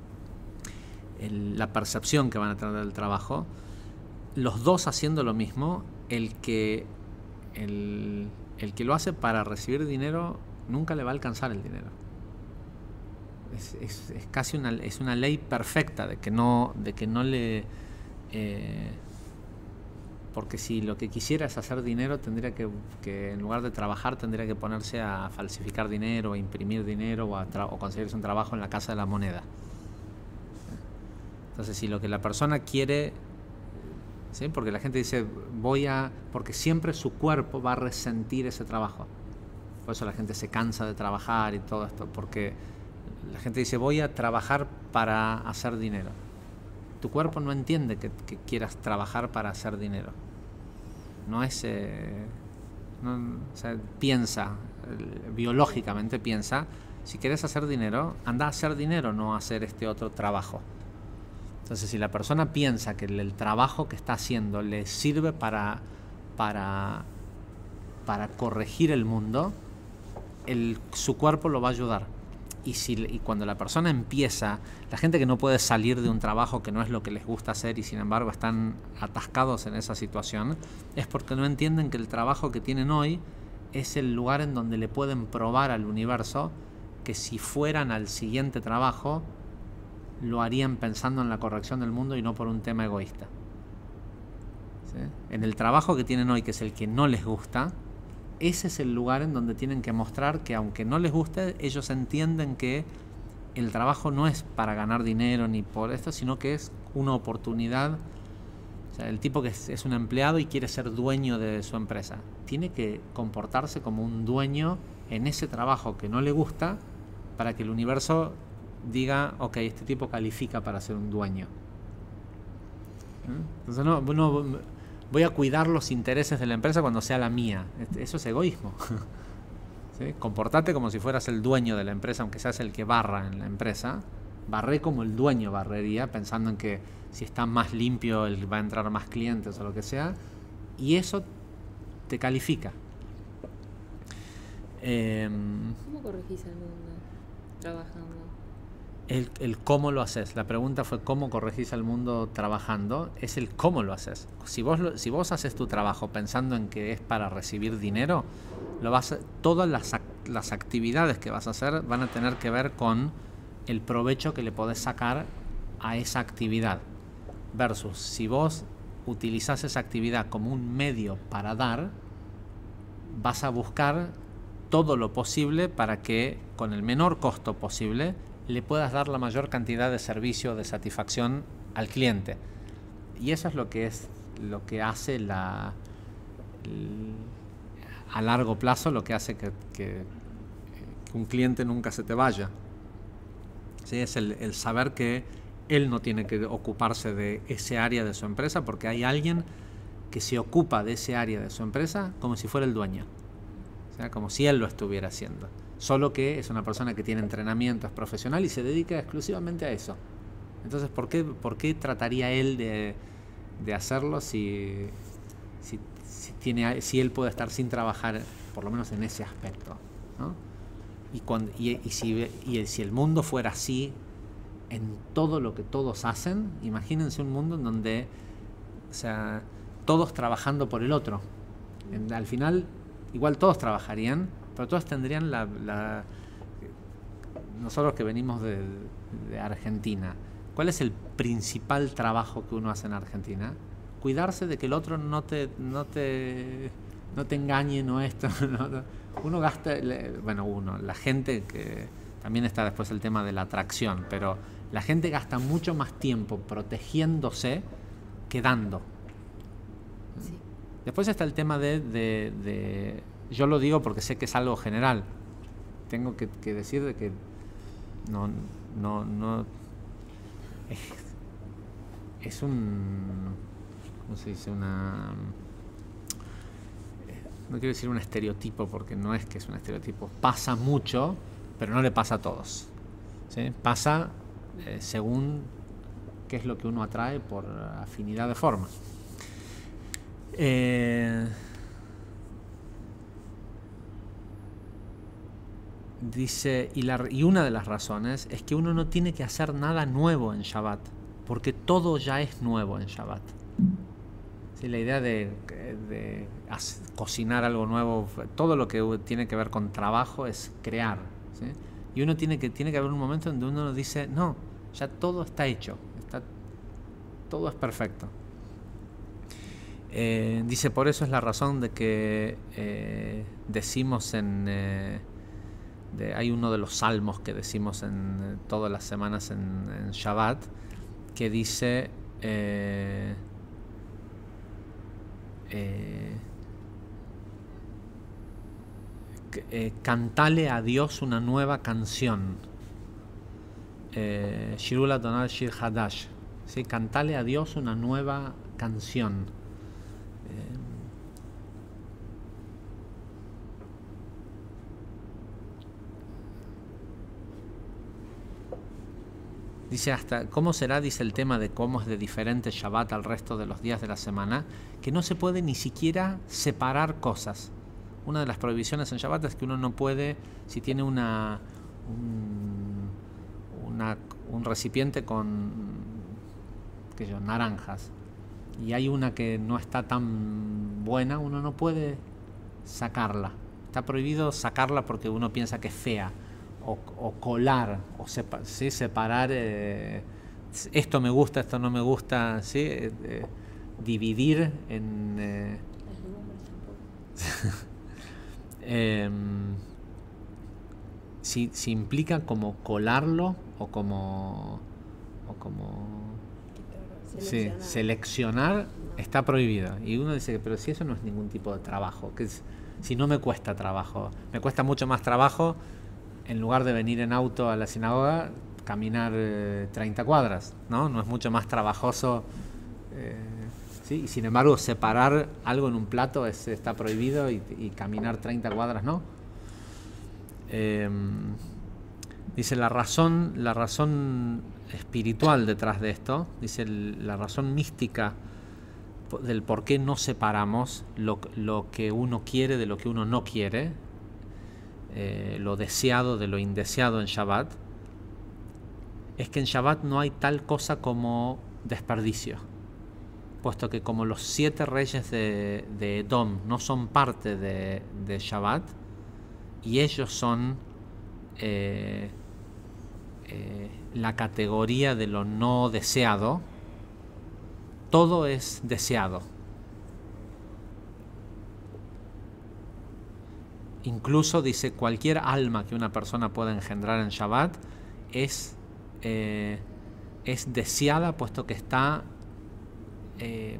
el, la percepción que van a tener del trabajo. Los dos haciendo lo mismo, el que, el, el que lo hace para recibir dinero nunca le va a alcanzar el dinero. Es, es, es casi una, es una ley perfecta de que no, de que no le... Eh, porque si lo que quisiera es hacer dinero, tendría que, que en lugar de trabajar, tendría que ponerse a falsificar dinero, a imprimir dinero, o, a o conseguirse un trabajo en la Casa de la Moneda. Entonces, si lo que la persona quiere... ¿Sí? Porque la gente dice, voy a... Porque siempre su cuerpo va a resentir ese trabajo. Por eso la gente se cansa de trabajar y todo esto, porque la gente dice, voy a trabajar para hacer dinero. Tu cuerpo no entiende que, que quieras trabajar para hacer dinero. No es... Eh, no, o sea, piensa, eh, biológicamente piensa, si quieres hacer dinero, anda a hacer dinero, no a hacer este otro trabajo. Entonces, si la persona piensa que el, el trabajo que está haciendo le sirve para, para, para corregir el mundo, el, su cuerpo lo va a ayudar. Y, si, y cuando la persona empieza, la gente que no puede salir de un trabajo que no es lo que les gusta hacer y sin embargo están atascados en esa situación, es porque no entienden que el trabajo que tienen hoy es el lugar en donde le pueden probar al universo que si fueran al siguiente trabajo, lo harían pensando en la corrección del mundo y no por un tema egoísta. ¿Sí? En el trabajo que tienen hoy, que es el que no les gusta, ese es el lugar en donde tienen que mostrar que aunque no les guste, ellos entienden que el trabajo no es para ganar dinero ni por esto, sino que es una oportunidad. O sea, el tipo que es, es un empleado y quiere ser dueño de su empresa, tiene que comportarse como un dueño en ese trabajo que no le gusta, para que el universo diga, ok, este tipo califica para ser un dueño. Entonces no, no voy a cuidar los intereses de la empresa cuando sea la mía. Eso es egoísmo. ¿Sí? Comportate como si fueras el dueño de la empresa, aunque seas el que barra en la empresa. Barré como el dueño barrería, pensando en que si está más limpio el, va a entrar más clientes o lo que sea. Y eso te califica. Eh, ¿Cómo corregís el mundo trabajando? El, el cómo lo haces. La pregunta fue cómo corregís al mundo trabajando. Es el cómo lo haces. Si vos, lo, si vos haces tu trabajo pensando en que es para recibir dinero, lo vas a, todas las, las actividades que vas a hacer van a tener que ver con el provecho que le podés sacar a esa actividad. Versus, si vos utilizás esa actividad como un medio para dar, vas a buscar todo lo posible para que con el menor costo posible le puedas dar la mayor cantidad de servicio, de satisfacción al cliente. Y eso es lo que es lo que hace la el, a largo plazo, lo que hace que, que, que un cliente nunca se te vaya. ¿Sí? Es el, el saber que él no tiene que ocuparse de ese área de su empresa, porque hay alguien que se ocupa de ese área de su empresa como si fuera el dueño, o sea, como si él lo estuviera haciendo, solo que es una persona que tiene entrenamiento, es profesional y se dedica exclusivamente a eso. Entonces, ¿por qué, por qué trataría él de, de hacerlo si, si, si, tiene, si él puede estar sin trabajar, por lo menos en ese aspecto, ¿no? Y, cuando, y, y, si, y si el mundo fuera así en todo lo que todos hacen, imagínense un mundo en donde, o sea, todos trabajando por el otro. En, al final, igual todos trabajarían, pero todos tendrían la... la nosotros que venimos de, de Argentina, ¿cuál es el principal trabajo que uno hace en Argentina? Cuidarse de que el otro no te, no te, no te engañe, no esto. No, uno gasta, bueno, uno, la gente, que también está después el tema de la atracción, pero la gente gasta mucho más tiempo protegiéndose que dando. Sí. Después está el tema de, de, de, yo lo digo porque sé que es algo general. Tengo que, que decir de que no, no, no es, es un, ¿cómo se dice? Una, no quiero decir un estereotipo porque no es que es un estereotipo. Pasa mucho, pero no le pasa a todos, ¿sí? Pasa eh, según qué es lo que uno atrae por afinidad de forma. Eh, dice, y, la, y una de las razones es que uno no tiene que hacer nada nuevo en Shabbat, porque todo ya es nuevo en Shabbat. Sí, la idea de, de hacer, cocinar algo nuevo, todo lo que tiene que ver con trabajo es crear, ¿sí? Y uno tiene que, tiene que haber un momento donde uno dice, no, ya todo está hecho, está, todo es perfecto. Eh, dice, por eso es la razón de que eh, decimos en... Eh, de, hay uno de los salmos que decimos en eh, todas las semanas en, en Shabbat, que dice... Eh, eh, eh, cantale a Dios una nueva canción. Eh, Shirul Adonai Shir Hadash. ¿Sí? Cantale a Dios una nueva canción. Eh, Dice hasta, ¿cómo será? Dice el tema de cómo es de diferente Shabbat al resto de los días de la semana, que no se puede ni siquiera separar cosas. Una de las prohibiciones en Shabbat es que uno no puede, si tiene una un, una, un recipiente con qué sé yo, naranjas, y hay una que no está tan buena, uno no puede sacarla. Está prohibido sacarla porque uno piensa que es fea. O, o colar, o sepa, ¿sí? Separar, eh, esto me gusta, esto no me gusta, ¿sí? Eh, eh, dividir en... Eh, eh, si, si implica como colarlo o como... O como seleccionar. Sí, seleccionar está prohibido. Y uno dice, pero si eso no es ningún tipo de trabajo, que es, si no me cuesta trabajo, me cuesta mucho más trabajo en lugar de venir en auto a la sinagoga, caminar eh, treinta cuadras, ¿no? No es mucho más trabajoso, eh, ¿sí? Y sin embargo, separar algo en un plato es, está prohibido y, y caminar treinta cuadras, ¿no? Eh, dice la razón, la razón espiritual detrás de esto, dice el, la razón mística del por qué no separamos lo, lo que uno quiere de lo que uno no quiere, Eh, lo deseado de lo indeseado en Shabbat, es que en Shabbat no hay tal cosa como desperdicio, puesto que como los siete reyes de, de Edom no son parte de, de Shabbat y ellos son eh, eh, la categoría de lo no deseado, todo es deseado. Incluso dice, cualquier alma que una persona pueda engendrar en Shabbat es, eh, es deseada puesto que está eh,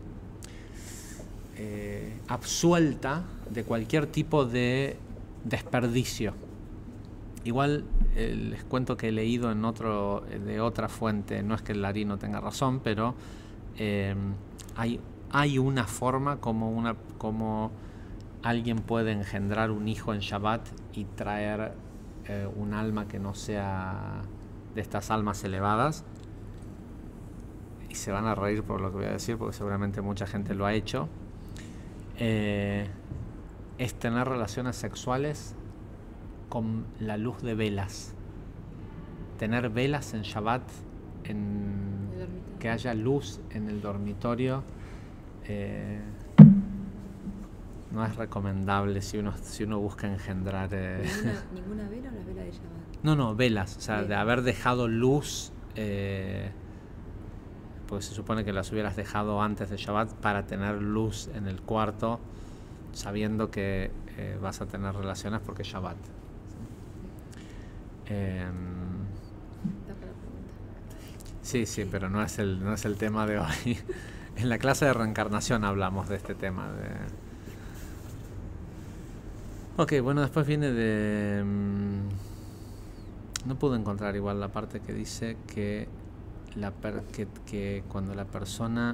eh, absuelta de cualquier tipo de desperdicio. Igual eh, les cuento que he leído en otro, de otra fuente, no es que el Larí no tenga razón, pero eh, hay, hay una forma como, una, como alguien puede engendrar un hijo en Shabbat y traer eh, un alma que no sea de estas almas elevadas. Y se van a reír por lo que voy a decir, porque seguramente mucha gente lo ha hecho. Eh, es tener relaciones sexuales con la luz de velas. Tener velas en Shabbat, en que haya luz en el dormitorio, eh, no es recomendable si uno, si uno busca engendrar... Eh, ¿Ninguna, ¿Ninguna vela o las velas de Shabbat? No, no, velas, o sea, Velas. de haber dejado luz, eh, porque se supone que las hubieras dejado antes de Shabbat para tener luz en el cuarto, sabiendo que eh, vas a tener relaciones porque es Shabbat. Eh, Da para preguntar. sí, sí, pero no es el, no es el tema de hoy. En la clase de reencarnación hablamos de este tema. De... Ok, bueno, después viene de... No pude encontrar igual la parte que dice que, la per, que, que cuando la persona...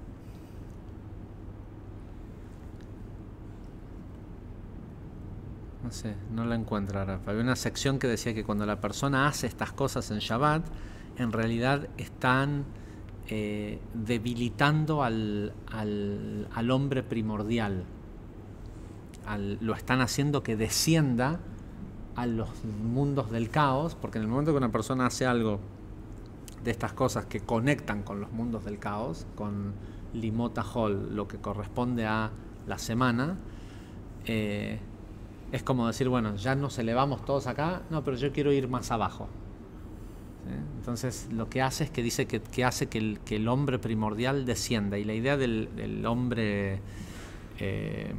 No sé, no la encuentro ahora. Había una sección que decía que cuando la persona hace estas cosas en Shabbat, en realidad están eh, debilitando al, al, al hombre primordial. Al, lo están haciendo que descienda a los mundos del caos, porque en el momento que una persona hace algo de estas cosas que conectan con los mundos del caos, con Limota Hol, lo que corresponde a la semana, eh, es como decir, bueno, ya nos elevamos todos acá, no, pero yo quiero ir más abajo. ¿Sí? Entonces lo que hace es que dice que, que hace que el, que el hombre primordial descienda, y la idea del, del hombre... Eh,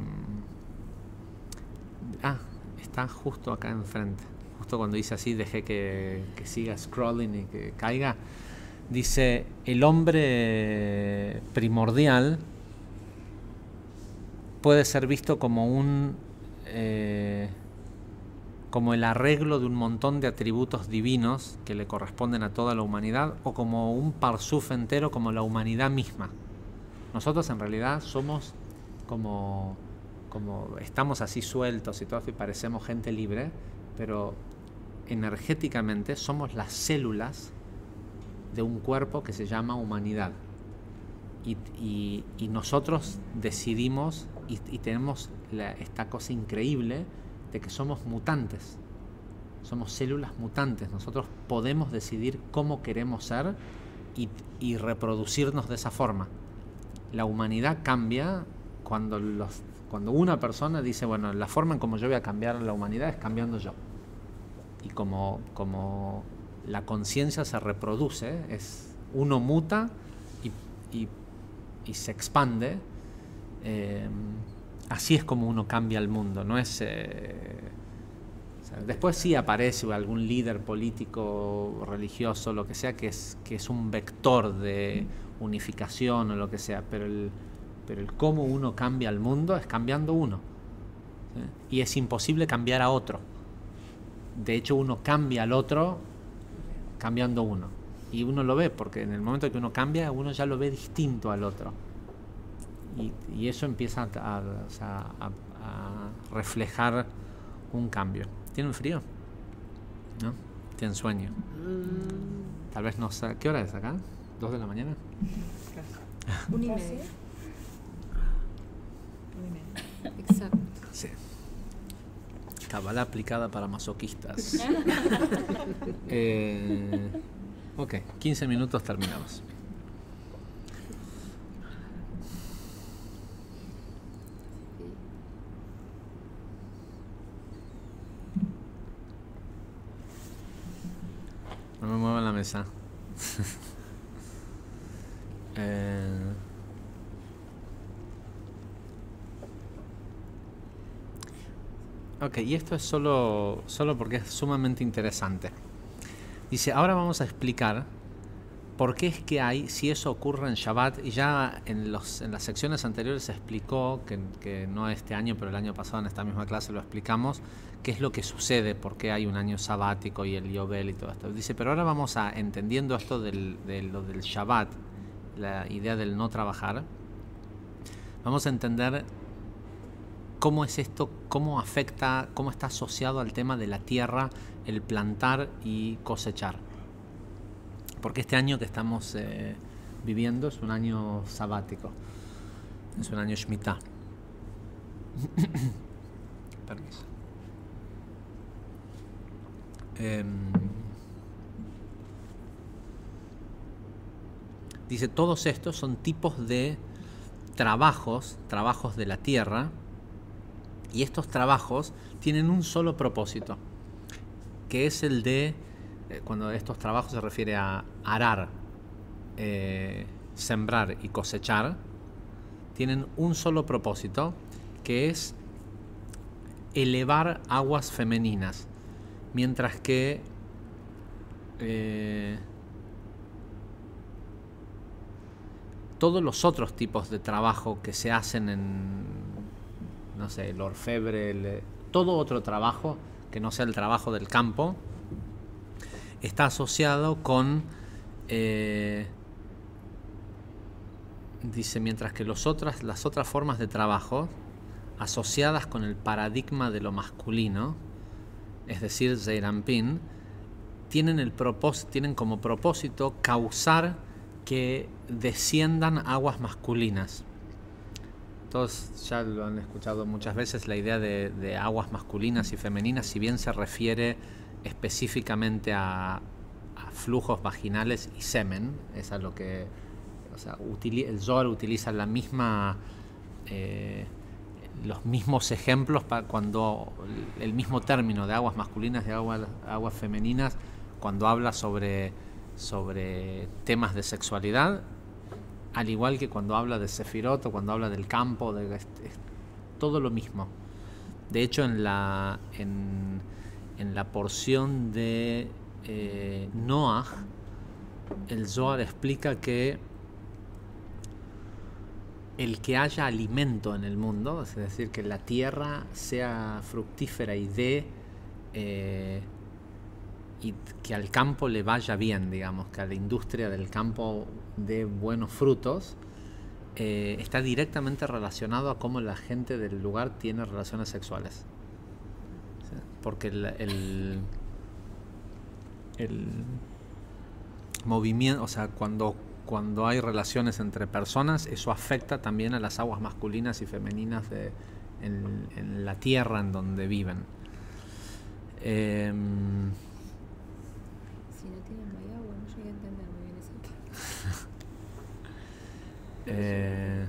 ah, está justo acá enfrente, justo cuando dice así, dejé que, que siga scrolling y que caiga. Dice, el hombre primordial puede ser visto como un eh, como el arreglo de un montón de atributos divinos que le corresponden a toda la humanidad, o como un parsuf entero, como la humanidad misma. Nosotros en realidad somos como, como estamos así sueltos y todo, y parecemos gente libre, pero energéticamente somos las células de un cuerpo que se llama humanidad. Y, y, y nosotros decidimos y, y tenemos la, esta cosa increíble de que somos mutantes, somos células mutantes. Nosotros podemos decidir cómo queremos ser y, y reproducirnos de esa forma. La humanidad cambia cuando, los, cuando una persona dice, bueno, la forma en como yo voy a cambiar la humanidad es cambiando yo. Y como, como la conciencia se reproduce, es, uno muta y, y y se expande, eh, así es como uno cambia el mundo. No es eh, o sea, después sí aparece algún líder político, religioso, lo que sea, que es, que es un vector de unificación o lo que sea, pero el, pero el cómo uno cambia el mundo es cambiando uno, ¿sí? Y es imposible cambiar a otro. De hecho, uno cambia al otro cambiando uno. Y uno lo ve, porque en el momento que uno cambia, uno ya lo ve distinto al otro. Y, y eso empieza a, a, o sea, a, a reflejar un cambio. ¿Tienen frío? ¿No? ¿Tienen sueño? Mm. Tal vez no sé. ¿Qué hora es acá? ¿Dos de la mañana? Una y media. Exacto. Sí. Cabala aplicada para masoquistas. eh... Ok, quince minutos terminamos. No me muevan la mesa. eh... Ok, y esto es solo, solo porque es sumamente interesante. Dice, ahora vamos a explicar por qué es que hay, si eso ocurre en Shabbat, y ya en, los, en las secciones anteriores se explicó, que, que no este año, pero el año pasado en esta misma clase lo explicamos, qué es lo que sucede, por qué hay un año sabático y el Yobel y todo esto. Dice, pero ahora vamos a, entendiendo esto del, de lo del Shabbat, la idea del no trabajar, vamos a entender cómo es esto, cómo afecta, cómo está asociado al tema de la tierra, el plantar y cosechar. Porque este año que estamos eh, viviendo es un año sabático, es un año Shemitah. Permiso. Eh, dice, todos estos son tipos de trabajos, trabajos de la tierra, y estos trabajos tienen un solo propósito, que es el de, eh, cuando estos trabajos se refiere a arar, eh, sembrar y cosechar, tienen un solo propósito, que es elevar aguas femeninas, mientras que eh, todos los otros tipos de trabajo que se hacen en, no sé, el orfebre, el, todo otro trabajo que no sea el trabajo del campo, está asociado con, eh, dice, mientras que los otras, las otras formas de trabajo asociadas con el paradigma de lo masculino, es decir, Zeir Anpin, tienen, el propós- tienen como propósito causar que desciendan aguas masculinas. Todos ya lo han escuchado muchas veces, la idea de, de aguas masculinas y femeninas, si bien se refiere específicamente a, a flujos vaginales y semen, es a lo que, o sea, utili- el Zohar utiliza la misma, eh, los mismos ejemplos para cuando el mismo término de aguas masculinas y aguas, aguas femeninas, cuando habla sobre, sobre temas de sexualidad, al igual que cuando habla de Sefirot o cuando habla del campo, de, es, es todo lo mismo. De hecho, en la, en, en la porción de eh, Noach, el Zohar explica que el que haya alimento en el mundo, es decir, que la tierra sea fructífera y dé, eh, y que al campo le vaya bien, digamos, que a la industria del campo dé buenos frutos, eh, está directamente relacionado a cómo la gente del lugar tiene relaciones sexuales. ¿Sí? Porque el, el, el movimiento, o sea, cuando, cuando hay relaciones entre personas, eso afecta también a las aguas masculinas y femeninas de, en, en la tierra en donde viven. Eh, Si no tienen más agua, no llegué a entender muy bien esa parte. Eh,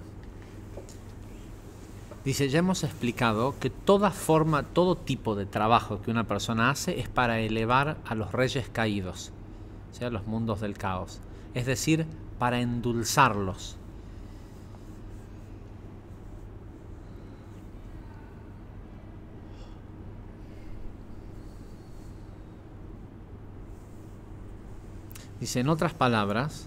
dice, ya hemos explicado que toda forma, todo tipo de trabajo que una persona hace es para elevar a los reyes caídos, o sea, los mundos del caos, es decir, para endulzarlos. Dice, en otras palabras,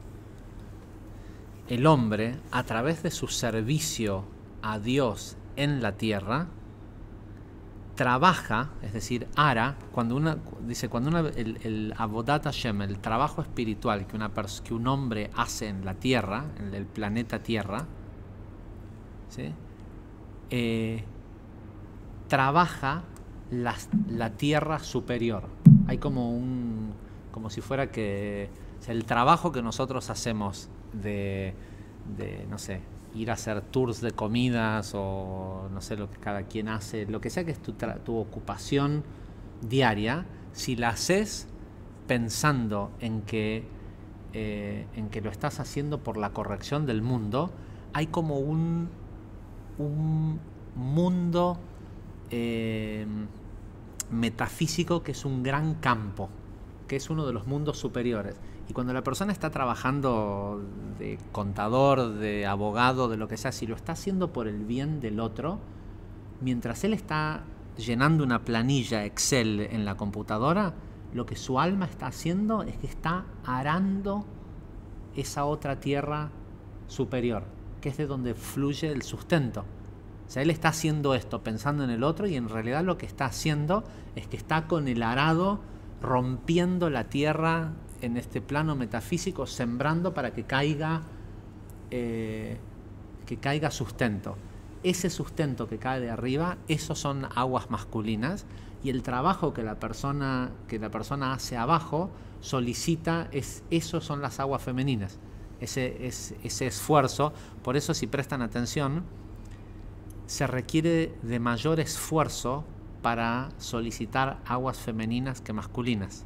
el hombre, a través de su servicio a Dios en la tierra, trabaja, es decir, ara, cuando una, dice, cuando una, el, el Avodat Hashem, el trabajo espiritual que, una pers- que un hombre hace en la tierra, en el planeta Tierra, ¿sí? eh, trabaja la, la tierra superior. Hay como un, como si fuera que, o sea, el trabajo que nosotros hacemos de, de, no sé, ir a hacer tours de comidas o no sé lo que cada quien hace, lo que sea que es tu, tra- tu ocupación diaria, si la haces pensando en que, eh, en que lo estás haciendo por la corrección del mundo, hay como un, un mundo eh, metafísico que es un gran campo, que es uno de los mundos superiores. Y cuando la persona está trabajando de contador, de abogado, de lo que sea, si lo está haciendo por el bien del otro, mientras él está llenando una planilla Excel en la computadora, lo que su alma está haciendo es que está arando esa otra tierra superior, que es de donde fluye el sustento. O sea, él está haciendo esto pensando en el otro, y en realidad lo que está haciendo es que está con el arado rompiendo la tierra en este plano metafísico, sembrando para que caiga, eh, que caiga sustento. Ese sustento que cae de arriba, esos son aguas masculinas, y el trabajo que la persona, que la persona hace abajo solicita, es, esos son las aguas femeninas, ese, es, ese esfuerzo. Por eso, si prestan atención, se requiere de mayor esfuerzo para solicitar aguas femeninas que masculinas.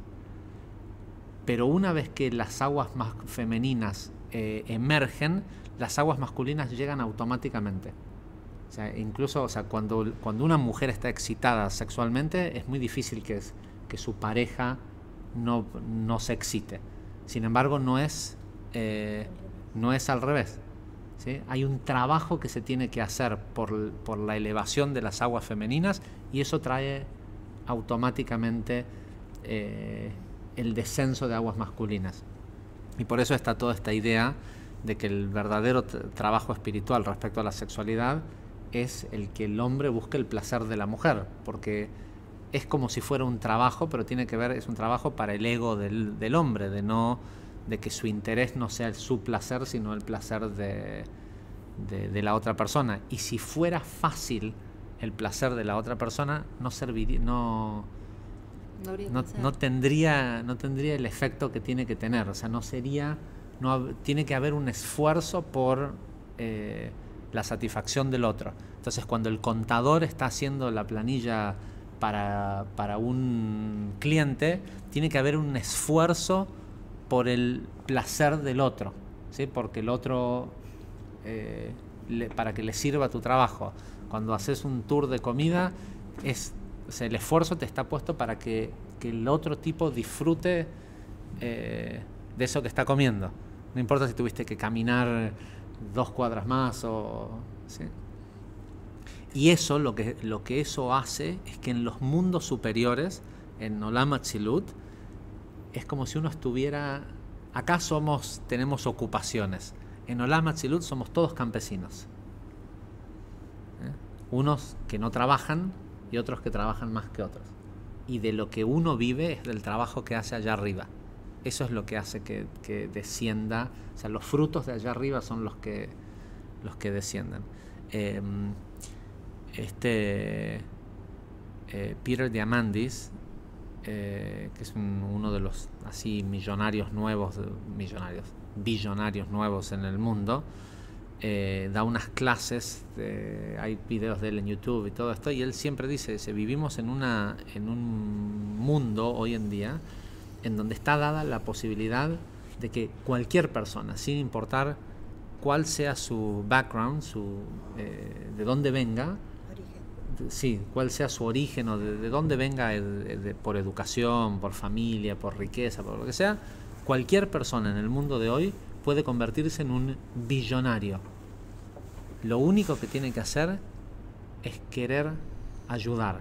Pero una vez que las aguas más femeninas eh, emergen, las aguas masculinas llegan automáticamente. O sea, incluso, o sea, cuando, cuando una mujer está excitada sexualmente, es muy difícil que, que su pareja no, no se excite. Sin embargo, no es, eh, no es al revés, ¿sí? Hay un trabajo que se tiene que hacer por, por la elevación de las aguas femeninas, y eso trae automáticamente eh, el descenso de aguas masculinas. Y por eso está toda esta idea de que el verdadero trabajo espiritual respecto a la sexualidad es el que el hombre busque el placer de la mujer, porque es como si fuera un trabajo, pero tiene que ver, es un trabajo para el ego del, del hombre, de no, de que su interés no sea su placer, sino el placer de, de, de la otra persona. Y si fuera fácil el placer de la otra persona, no serviría, no, No, no, no tendría, no tendría el efecto que tiene que tener. O sea, no sería, no, tiene que haber un esfuerzo por eh, la satisfacción del otro. Entonces, cuando el contador está haciendo la planilla para, para un cliente, tiene que haber un esfuerzo por el placer del otro, ¿sí? Porque el otro, eh, le, para que le sirva tu trabajo. Cuando haces un tour de comida, es, o sea, el esfuerzo te está puesto para que, que el otro tipo disfrute eh, de eso que está comiendo. No importa si tuviste que caminar dos cuadras más o... ¿sí? Y eso, lo que, lo que eso hace es que en los mundos superiores, en Olam Atzilut, es como si uno estuviera... Acá somos, tenemos ocupaciones. En Olam Atzilut somos todos campesinos. ¿Eh? Unos que no trabajan y otros que trabajan más que otros. Y de lo que uno vive es del trabajo que hace allá arriba. Eso es lo que hace que, que descienda. O sea, los frutos de allá arriba son los que, los que descienden. Eh, este eh, Peter Diamandis, eh, que es un, uno de los así millonarios nuevos, millonarios, billonarios nuevos en el mundo, eh, da unas clases, de, hay videos de él en YouTube y todo esto, y él siempre dice, dice vivimos en, una, en un mundo hoy en día en donde está dada la posibilidad de que cualquier persona, sin importar cuál sea su background, su, eh, de dónde venga, Origen. sí, cuál sea su origen o de, de dónde venga, de, de, por educación, por familia, por riqueza, por lo que sea, cualquier persona en el mundo de hoy puede convertirse en un billonario. Lo único que tiene que hacer es querer ayudar.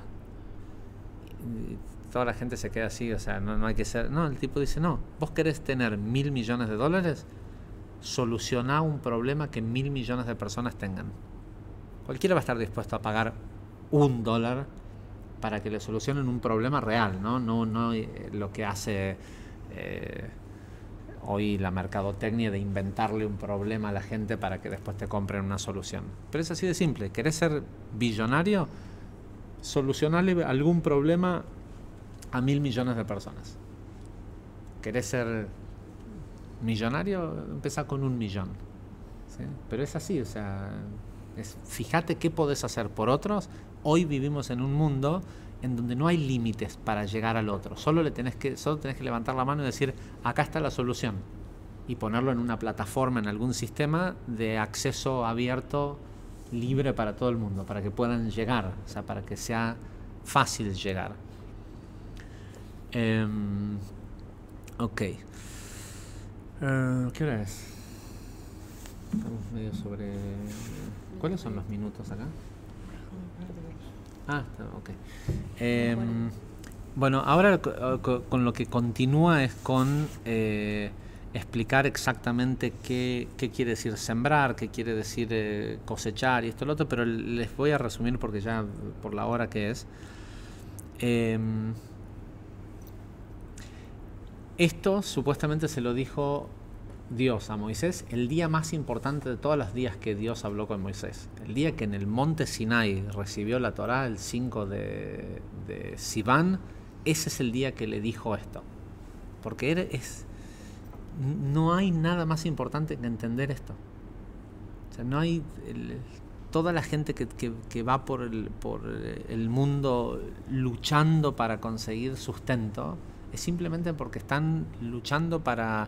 Toda la gente se queda así, o sea, no, no hay que ser... No, el tipo dice, no, vos querés tener mil millones de dólares, solucioná un problema que mil millones de personas tengan. Cualquiera va a estar dispuesto a pagar un dólar para que le solucionen un problema real, ¿no? No, no eh, lo que hace eh, hoy la mercadotecnia de inventarle un problema a la gente para que después te compren una solución. Pero es así de simple. ¿Querés ser billonario? Solucionarle algún problema a mil millones de personas. ¿Querés ser millonario? Empezá con un millón. ¿Sí? Pero es así, o sea, es, fíjate qué podés hacer por otros. Hoy vivimos en un mundo en donde no hay límites para llegar al otro. Solo le tenés que, solo tenés que levantar la mano y decir, acá está la solución. Y ponerlo en una plataforma, en algún sistema de acceso abierto, libre para todo el mundo, para que puedan llegar, o sea, para que sea fácil llegar. Eh, ok. Uh, ¿Qué hora es? Estamos medio sobre... ¿Cuáles son los minutos acá? Ah, está, ok. Eh, Bueno, ahora con lo que continúa es con eh, explicar exactamente qué, qué quiere decir sembrar, qué quiere decir eh, cosechar y esto y lo otro, pero les voy a resumir porque ya por la hora que es. Eh, esto supuestamente se lo dijo Dios a Moisés el día más importante de todos los días que Dios habló con Moisés. El día que en el monte Sinai recibió la Torá, el cinco de, de Sivan, ese es el día que le dijo esto. Porque era, es, no hay nada más importante que entender esto. O sea, no hay... El, toda la gente que, que, que va por el, por el mundo luchando para conseguir sustento es simplemente porque están luchando para...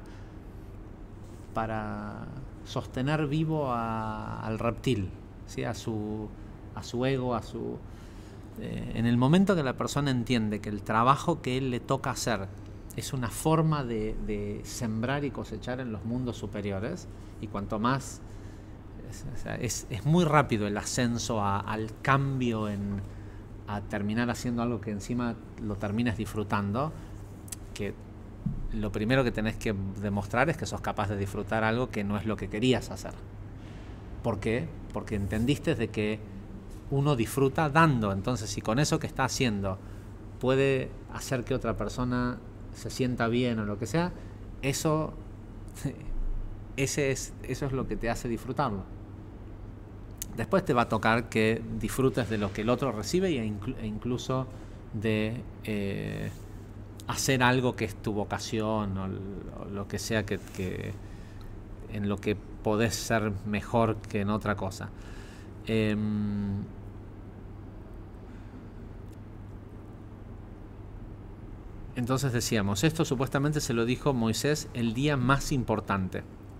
para sostener vivo a, al reptil, ¿sí? a, su, a su ego, a su... Eh, en el momento que la persona entiende que el trabajo que él le toca hacer es una forma de, de sembrar y cosechar en los mundos superiores, y cuanto más... Es, o sea, es, es muy rápido el ascenso a, al cambio, en, a terminar haciendo algo que encima lo terminas disfrutando, que lo primero que tenés que demostrar es que sos capaz de disfrutar algo que no es lo que querías hacer. ¿Por qué? Porque entendiste de que uno disfruta dando. Entonces, si con eso que está haciendo puede hacer que otra persona se sienta bien o lo que sea, eso, ese es, eso es lo que te hace disfrutarlo. Después te va a tocar que disfrutes de lo que el otro recibe e, inclu- e incluso de... Eh, hacer algo que es tu vocación o, o lo que sea que, que en lo que podés ser mejor que en otra cosa. Eh, entonces decíamos, esto supuestamente se lo dijo Moisés el día más importante,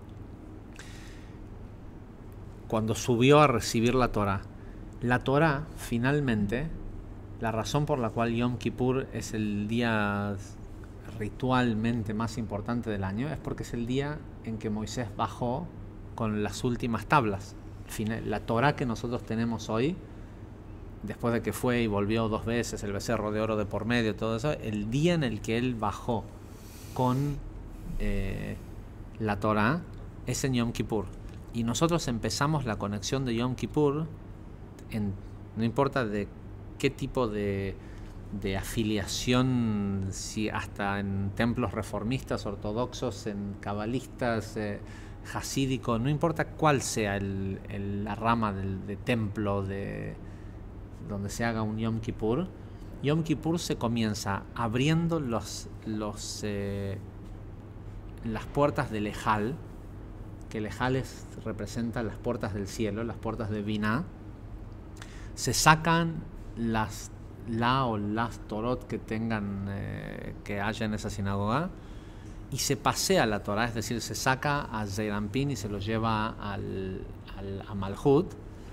cuando subió a recibir la Torá. La Torá, finalmente, la razón por la cual Yom Kippur es el día ritualmente más importante del año es porque es el día en que Moisés bajó con las últimas tablas. La Torá que nosotros tenemos hoy, después de que fue y volvió dos veces, el becerro de oro de por medio, todo eso, el día en el que él bajó con eh, la Torá es en Yom Kippur. Y nosotros empezamos la conexión de Yom Kippur, en, no importa de qué tipo de, de afiliación, si hasta en templos reformistas, ortodoxos, en cabalistas, eh, hasídicos, no importa cuál sea el, el, la rama del de templo de, donde se haga un Yom Kippur. Yom Kippur se comienza abriendo los, los, eh, las puertas del Ejal, que el Ejal es, representa las puertas del cielo, las puertas de Binah. Se sacan las la o las torot que tengan eh, que haya en esa sinagoga y se pasea la Torah, es decir, se saca a Zeirampin y se lo lleva al, al, a Malhut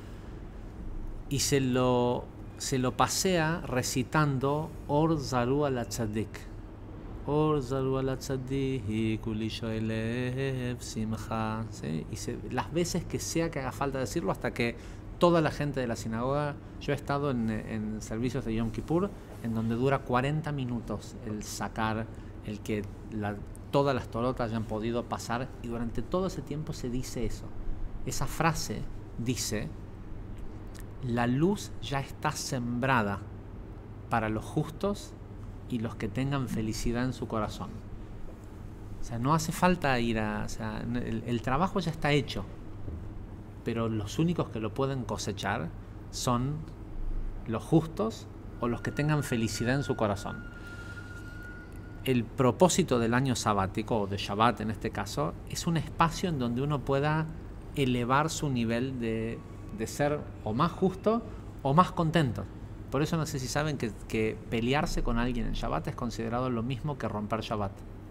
y se lo, se lo pasea recitando Or Zaru ala Tzadik, Or Zaru ala Tzadik Kuli Shoelev Simcha, ¿sí? Y se, las veces que sea que haga falta decirlo, hasta que toda la gente de la sinagoga... Yo he estado en, en servicios de Yom Kippur en donde dura cuarenta minutos el sacar, el que la, todas las torotas hayan podido pasar, y durante todo ese tiempo se dice eso. Esa frase dice: la luz ya está sembrada para los justos y los que tengan felicidad en su corazón. O sea, no hace falta ir a... O sea, el, el trabajo ya está hecho, pero los únicos que lo pueden cosechar son los justos o los que tengan felicidad en su corazón. El propósito del año sabático, o de Shabbat en este caso, es un espacio en donde uno pueda elevar su nivel de, de ser o más justo o más contento. Por eso no sé si saben que, que pelearse con alguien en Shabbat es considerado lo mismo que romper Shabbat.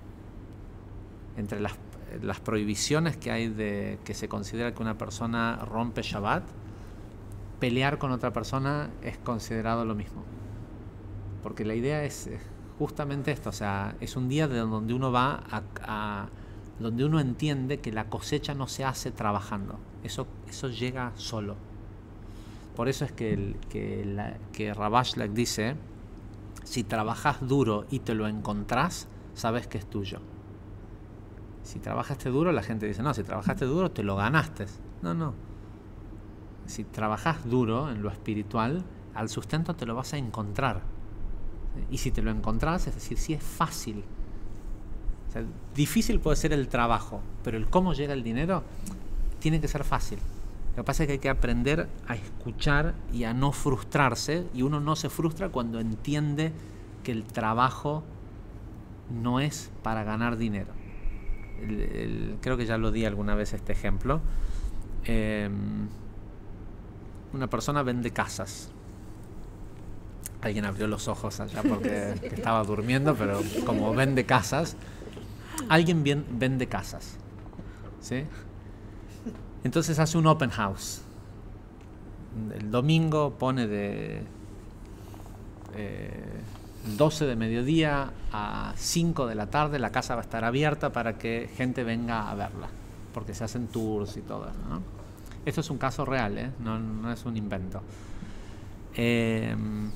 Entre las las prohibiciones que hay de que se considera que una persona rompe Shabbat, pelear con otra persona es considerado lo mismo, porque la idea es justamente esto. O sea, es un día de donde uno va a, a donde uno entiende que la cosecha no se hace trabajando, eso, eso llega solo. Por eso es que, el, que, la, que Rabashlag dice Si trabajas duro y te lo encontrás, sabes que es tuyo. Si trabajaste duro, la gente dice, no, si trabajaste duro, te lo ganaste. No, no. Si trabajas duro en lo espiritual, al sustento te lo vas a encontrar. Y si te lo encontrás, es decir, si es fácil. O sea, difícil puede ser el trabajo, pero el cómo llega el dinero tiene que ser fácil. Lo que pasa es que hay que aprender a escuchar y a no frustrarse, y uno no se frustra cuando entiende que el trabajo no es para ganar dinero. El, el, creo que ya lo di alguna vez este ejemplo. Eh, una persona vende casas. Alguien abrió los ojos allá porque estaba durmiendo, pero como vende casas, alguien bien, vende casas, ¿sí? Entonces hace un open house. El domingo pone de eh, doce de mediodía a cinco de la tarde, la casa va a estar abierta para que gente venga a verla, porque se hacen tours y todo eso, ¿no? Esto es un caso real, ¿eh? no, no es un invento. Eh,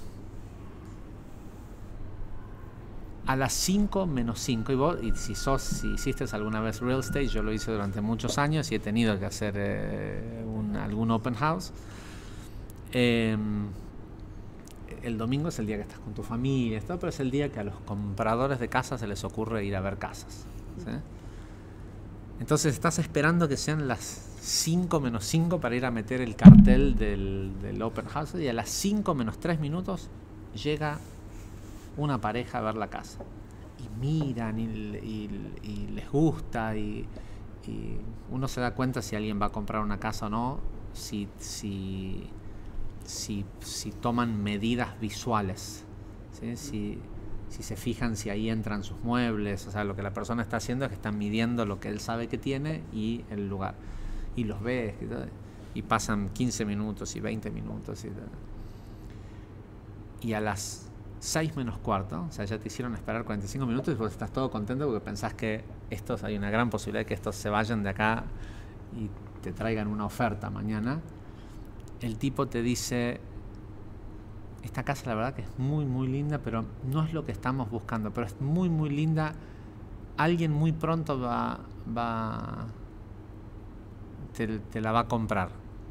a las cinco menos cinco, y vos, y si sos, si hiciste alguna vez real estate, yo lo hice durante muchos años y he tenido que hacer eh, un, algún open house. Eh, el domingo es el día que estás con tu familia, todo, pero es el día que a los compradores de casas se les ocurre ir a ver casas, ¿sí? Entonces estás esperando que sean las cinco menos cinco para ir a meter el cartel del, del open house, y a las cinco menos tres minutos llega una pareja a ver la casa y miran y, y, y les gusta, y, y uno se da cuenta si alguien va a comprar una casa o no si, si, si, si toman medidas visuales, ¿sí? si, si se fijan si ahí entran sus muebles. O sea, lo que la persona está haciendo es que está midiendo lo que él sabe que tiene y el lugar, y los ves y, todo, y pasan quince minutos y veinte minutos y, y a las seis menos cuarto, o sea, ya te hicieron esperar cuarenta y cinco minutos y vos estás todo contento porque pensás que estos, hay una gran posibilidad de que estos se vayan de acá y te traigan una oferta mañana. El tipo te dice, esta casa la verdad que es muy muy linda, pero no es lo que estamos buscando, pero es muy muy linda, alguien muy pronto va, va te, te la va a comprar.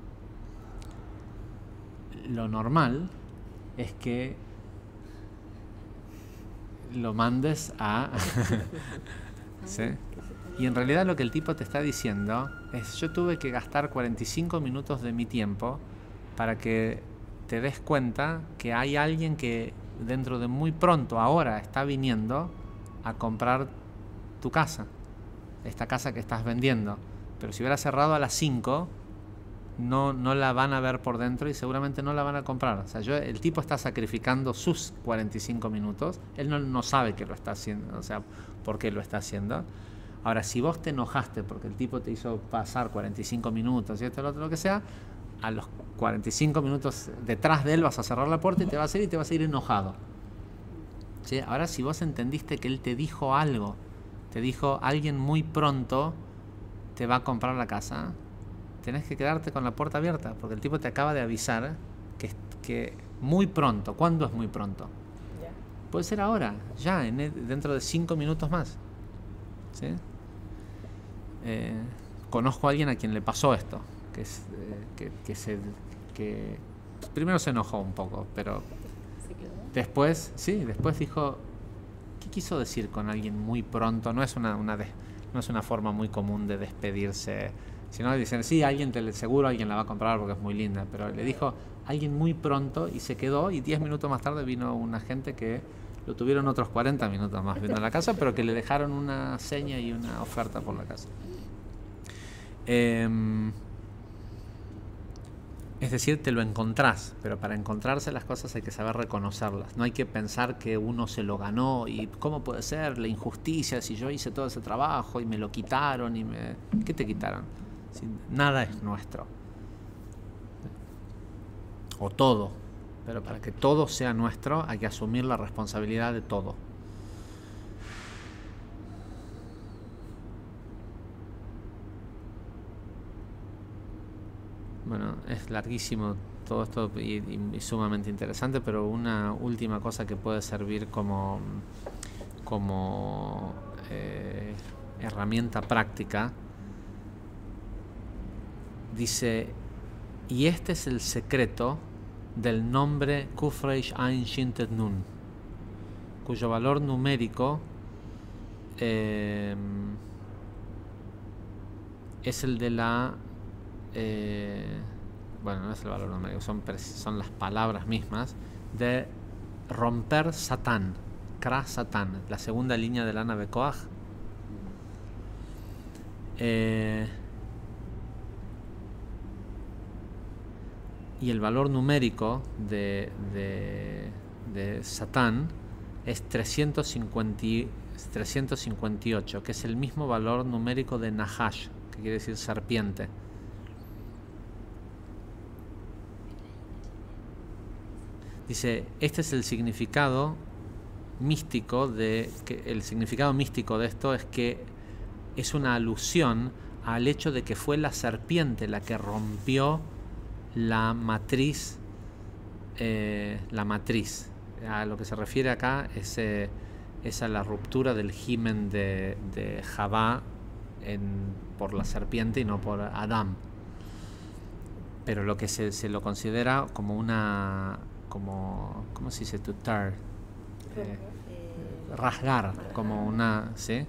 Lo normal es que lo mandes a ¿sí? Y en realidad lo que el tipo te está diciendo es, yo tuve que gastar cuarenta y cinco minutos de mi tiempo para que te des cuenta que hay alguien que dentro de muy pronto, ahora, está viniendo a comprar tu casa, esta casa que estás vendiendo, pero si hubiera cerrado a las cinco no, no la van a ver por dentro y seguramente no la van a comprar. O sea, yo, el tipo está sacrificando sus cuarenta y cinco minutos, él no, no sabe que lo está haciendo, o sea, por qué lo está haciendo. Ahora, si vos te enojaste porque el tipo te hizo pasar cuarenta y cinco minutos y esto, lo otro, lo que sea, a los cuarenta y cinco minutos detrás de él vas a cerrar la puerta y te vas a ir y te vas a ir enojado, ¿sí? Ahora, si vos entendiste que él te dijo algo, te dijo, alguien muy pronto te va a comprar la casa, tenés que quedarte con la puerta abierta, porque el tipo te acaba de avisar que, que muy pronto. ¿Cuándo es muy pronto? Yeah. Puede ser ahora, ya, en el, dentro de cinco minutos más, ¿sí? Eh, conozco a alguien a quien le pasó esto, que, es, eh, que, que, se, que primero se enojó un poco, pero después, sí, después dijo, ¿qué quiso decir con alguien muy pronto? No es una, una, de, no es una forma muy común de despedirse. Si no, dicen, sí, alguien te, seguro alguien la va a comprar porque es muy linda, pero le dijo alguien muy pronto y se quedó, y diez minutos más tarde vino una gente que lo tuvieron otros cuarenta minutos más viendo la casa, pero que le dejaron una seña y una oferta por la casa. Eh, es decir, te lo encontrás, pero para encontrarse las cosas hay que saber reconocerlas. No hay que pensar que uno se lo ganó y cómo puede ser la injusticia si yo hice todo ese trabajo y me lo quitaron y me... ¿Qué te quitaron? Nada es nuestro, o todo, pero para que todo sea nuestro hay que asumir la responsabilidad de todo. Bueno, es larguísimo todo esto y, y- y sumamente interesante, pero una última cosa que puede servir como, como eh, herramienta práctica, dice, y este es el secreto del nombre Kufreish Ain Shin Tet Nun, cuyo valor numérico eh, es el de la eh, bueno, no es el valor numérico, son, son las palabras mismas de romper Satán, Kra Satán, la segunda línea de la nave Koach. Eh, y el valor numérico de, de, de Satán es trescientos cincuenta, trescientos cincuenta y ocho, que es el mismo valor numérico de Nahash, que quiere decir serpiente. Dice, este es el significado místico de que el significado místico de esto es que es una alusión al hecho de que fue la serpiente la que rompió la matriz, eh, la matriz. A lo que se refiere acá es, eh, es a la ruptura del himen de, de Javá en, por la serpiente y no por Adán. Pero lo que se, se lo considera como una, como, ¿cómo se dice? Tutar, eh, rasgar, como una, ¿sí?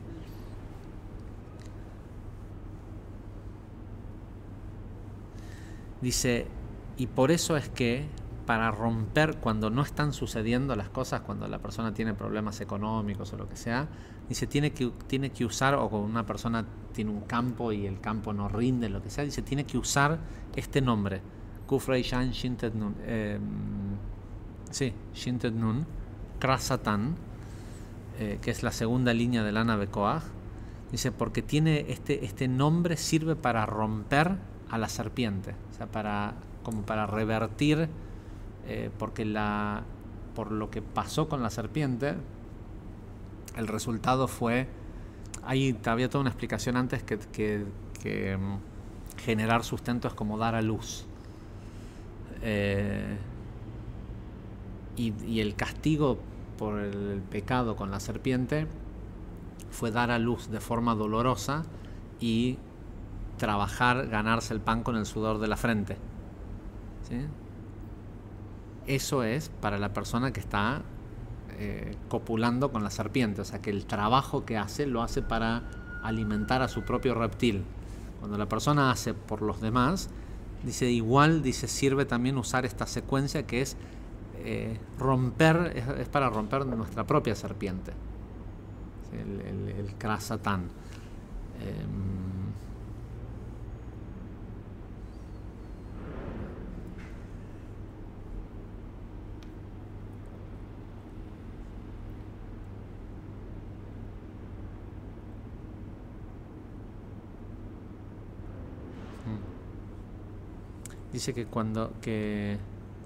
Dice, y por eso es que para romper, cuando no están sucediendo las cosas, cuando la persona tiene problemas económicos o lo que sea, dice, tiene que, tiene que usar, o cuando una persona tiene un campo y el campo no rinde, lo que sea, dice, tiene que usar este nombre, Kufrei Shan Shin Tet Nun, eh, sí, Shin Tet Nun, Kra Satán, eh, que es la segunda línea de la nave Koach, dice, porque tiene este, este nombre sirve para romper a la serpiente, o sea, para, como para revertir, eh, porque la, por lo que pasó con la serpiente, el resultado fue, ahí había toda una explicación antes que, que, que um, generar sustento es como dar a luz, eh, y, y el castigo por el pecado con la serpiente fue dar a luz de forma dolorosa y trabajar, ganarse el pan con el sudor de la frente, ¿sí? Eso es para la persona que está eh, copulando con la serpiente, o sea que el trabajo que hace lo hace para alimentar a su propio reptil. Cuando la persona hace por los demás, dice igual, dice sirve también usar esta secuencia que es eh, romper, es, es para romper nuestra propia serpiente, ¿sí? el, el, el Kra Satán. Eh, Dice que cuando que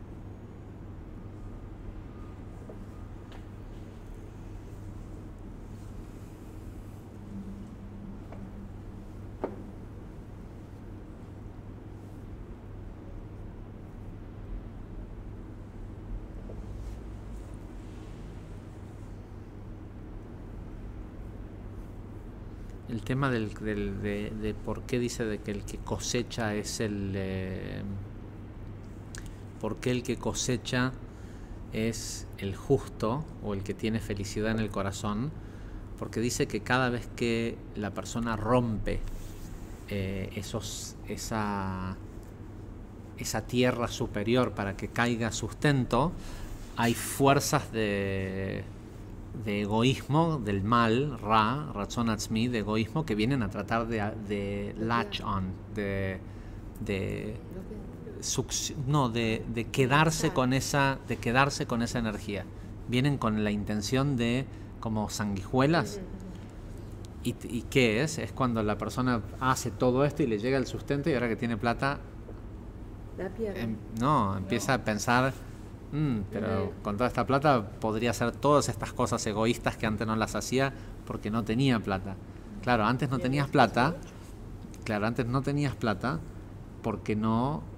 el tema del, del de, de por qué dice de que el que cosecha es el eh, por qué el que cosecha es el justo o el que tiene felicidad en el corazón, porque dice que cada vez que la persona rompe eh, esos esa esa tierra superior para que caiga sustento, hay fuerzas de de egoísmo, del mal, Ra, Ratzon Atzmi, de egoísmo, que vienen a tratar de, de latch on, de, de, no, de, de quedarse con esa, de quedarse con esa energía. Vienen con la intención de, como sanguijuelas. ¿Y, y qué es? Es cuando la persona hace todo esto y le llega el sustento y ahora que tiene plata, em, no, empieza no. a pensar... Mm, pero uh-huh. con toda esta plata podría hacer todas estas cosas egoístas que antes no las hacía porque no tenía plata. Claro, antes no tenías plata, claro, antes no tenías plata porque no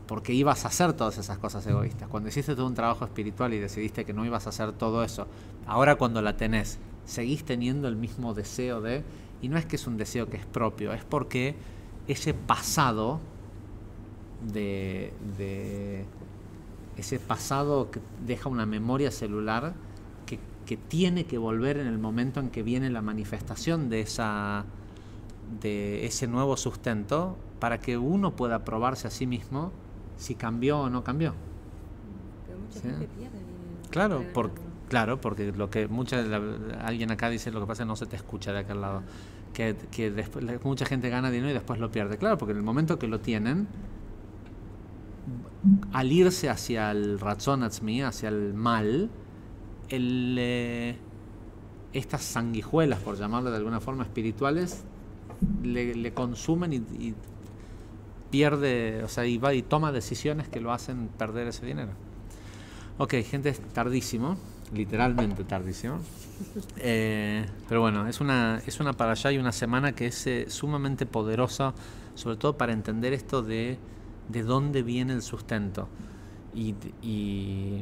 porque ibas a hacer todas esas cosas egoístas. Cuando hiciste todo un trabajo espiritual y decidiste que no ibas a hacer todo eso, ahora cuando la tenés, seguís teniendo el mismo deseo de... Y no es que es un deseo que es propio, es porque ese pasado de, de ese pasado que deja una memoria celular que, que tiene que volver en el momento en que viene la manifestación de esa de ese nuevo sustento, para que uno pueda probarse a sí mismo si cambió o no cambió. Pero mucha ¿Sí? gente pierde dinero. Claro, Para por, ganarlo. claro, porque lo que mucha, la, alguien acá dice, lo que pasa es que no se te escucha de aquel lado, que, que después, mucha gente gana dinero y después lo pierde. Claro, porque en el momento que lo tienen, al irse hacia el razón atzmi, hacia el mal, el, eh, estas sanguijuelas, por llamarlo de alguna forma, espirituales, le, le consumen y, y pierde, o sea, y va y toma decisiones que lo hacen perder ese dinero. Ok, gente, es tardísimo, literalmente tardísimo. Eh, pero bueno, es una, es una para allá y una semana que es eh, sumamente poderosa, sobre todo para entender esto de, de dónde viene el sustento. Y, y,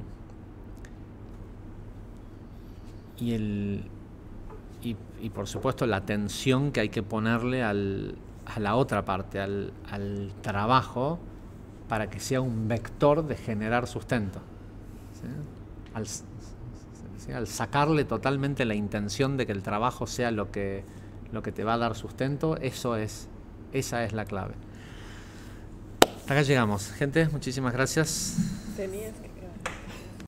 y, el, y, y por supuesto la atención que hay que ponerle al, a la otra parte, al, al trabajo, para que sea un vector de generar sustento. ¿Sí? Al, ¿sí? Al sacarle totalmente la intención de que el trabajo sea lo que, lo que te va a dar sustento, eso es, esa es la clave. Hasta acá llegamos. Gente, muchísimas gracias. Tenías que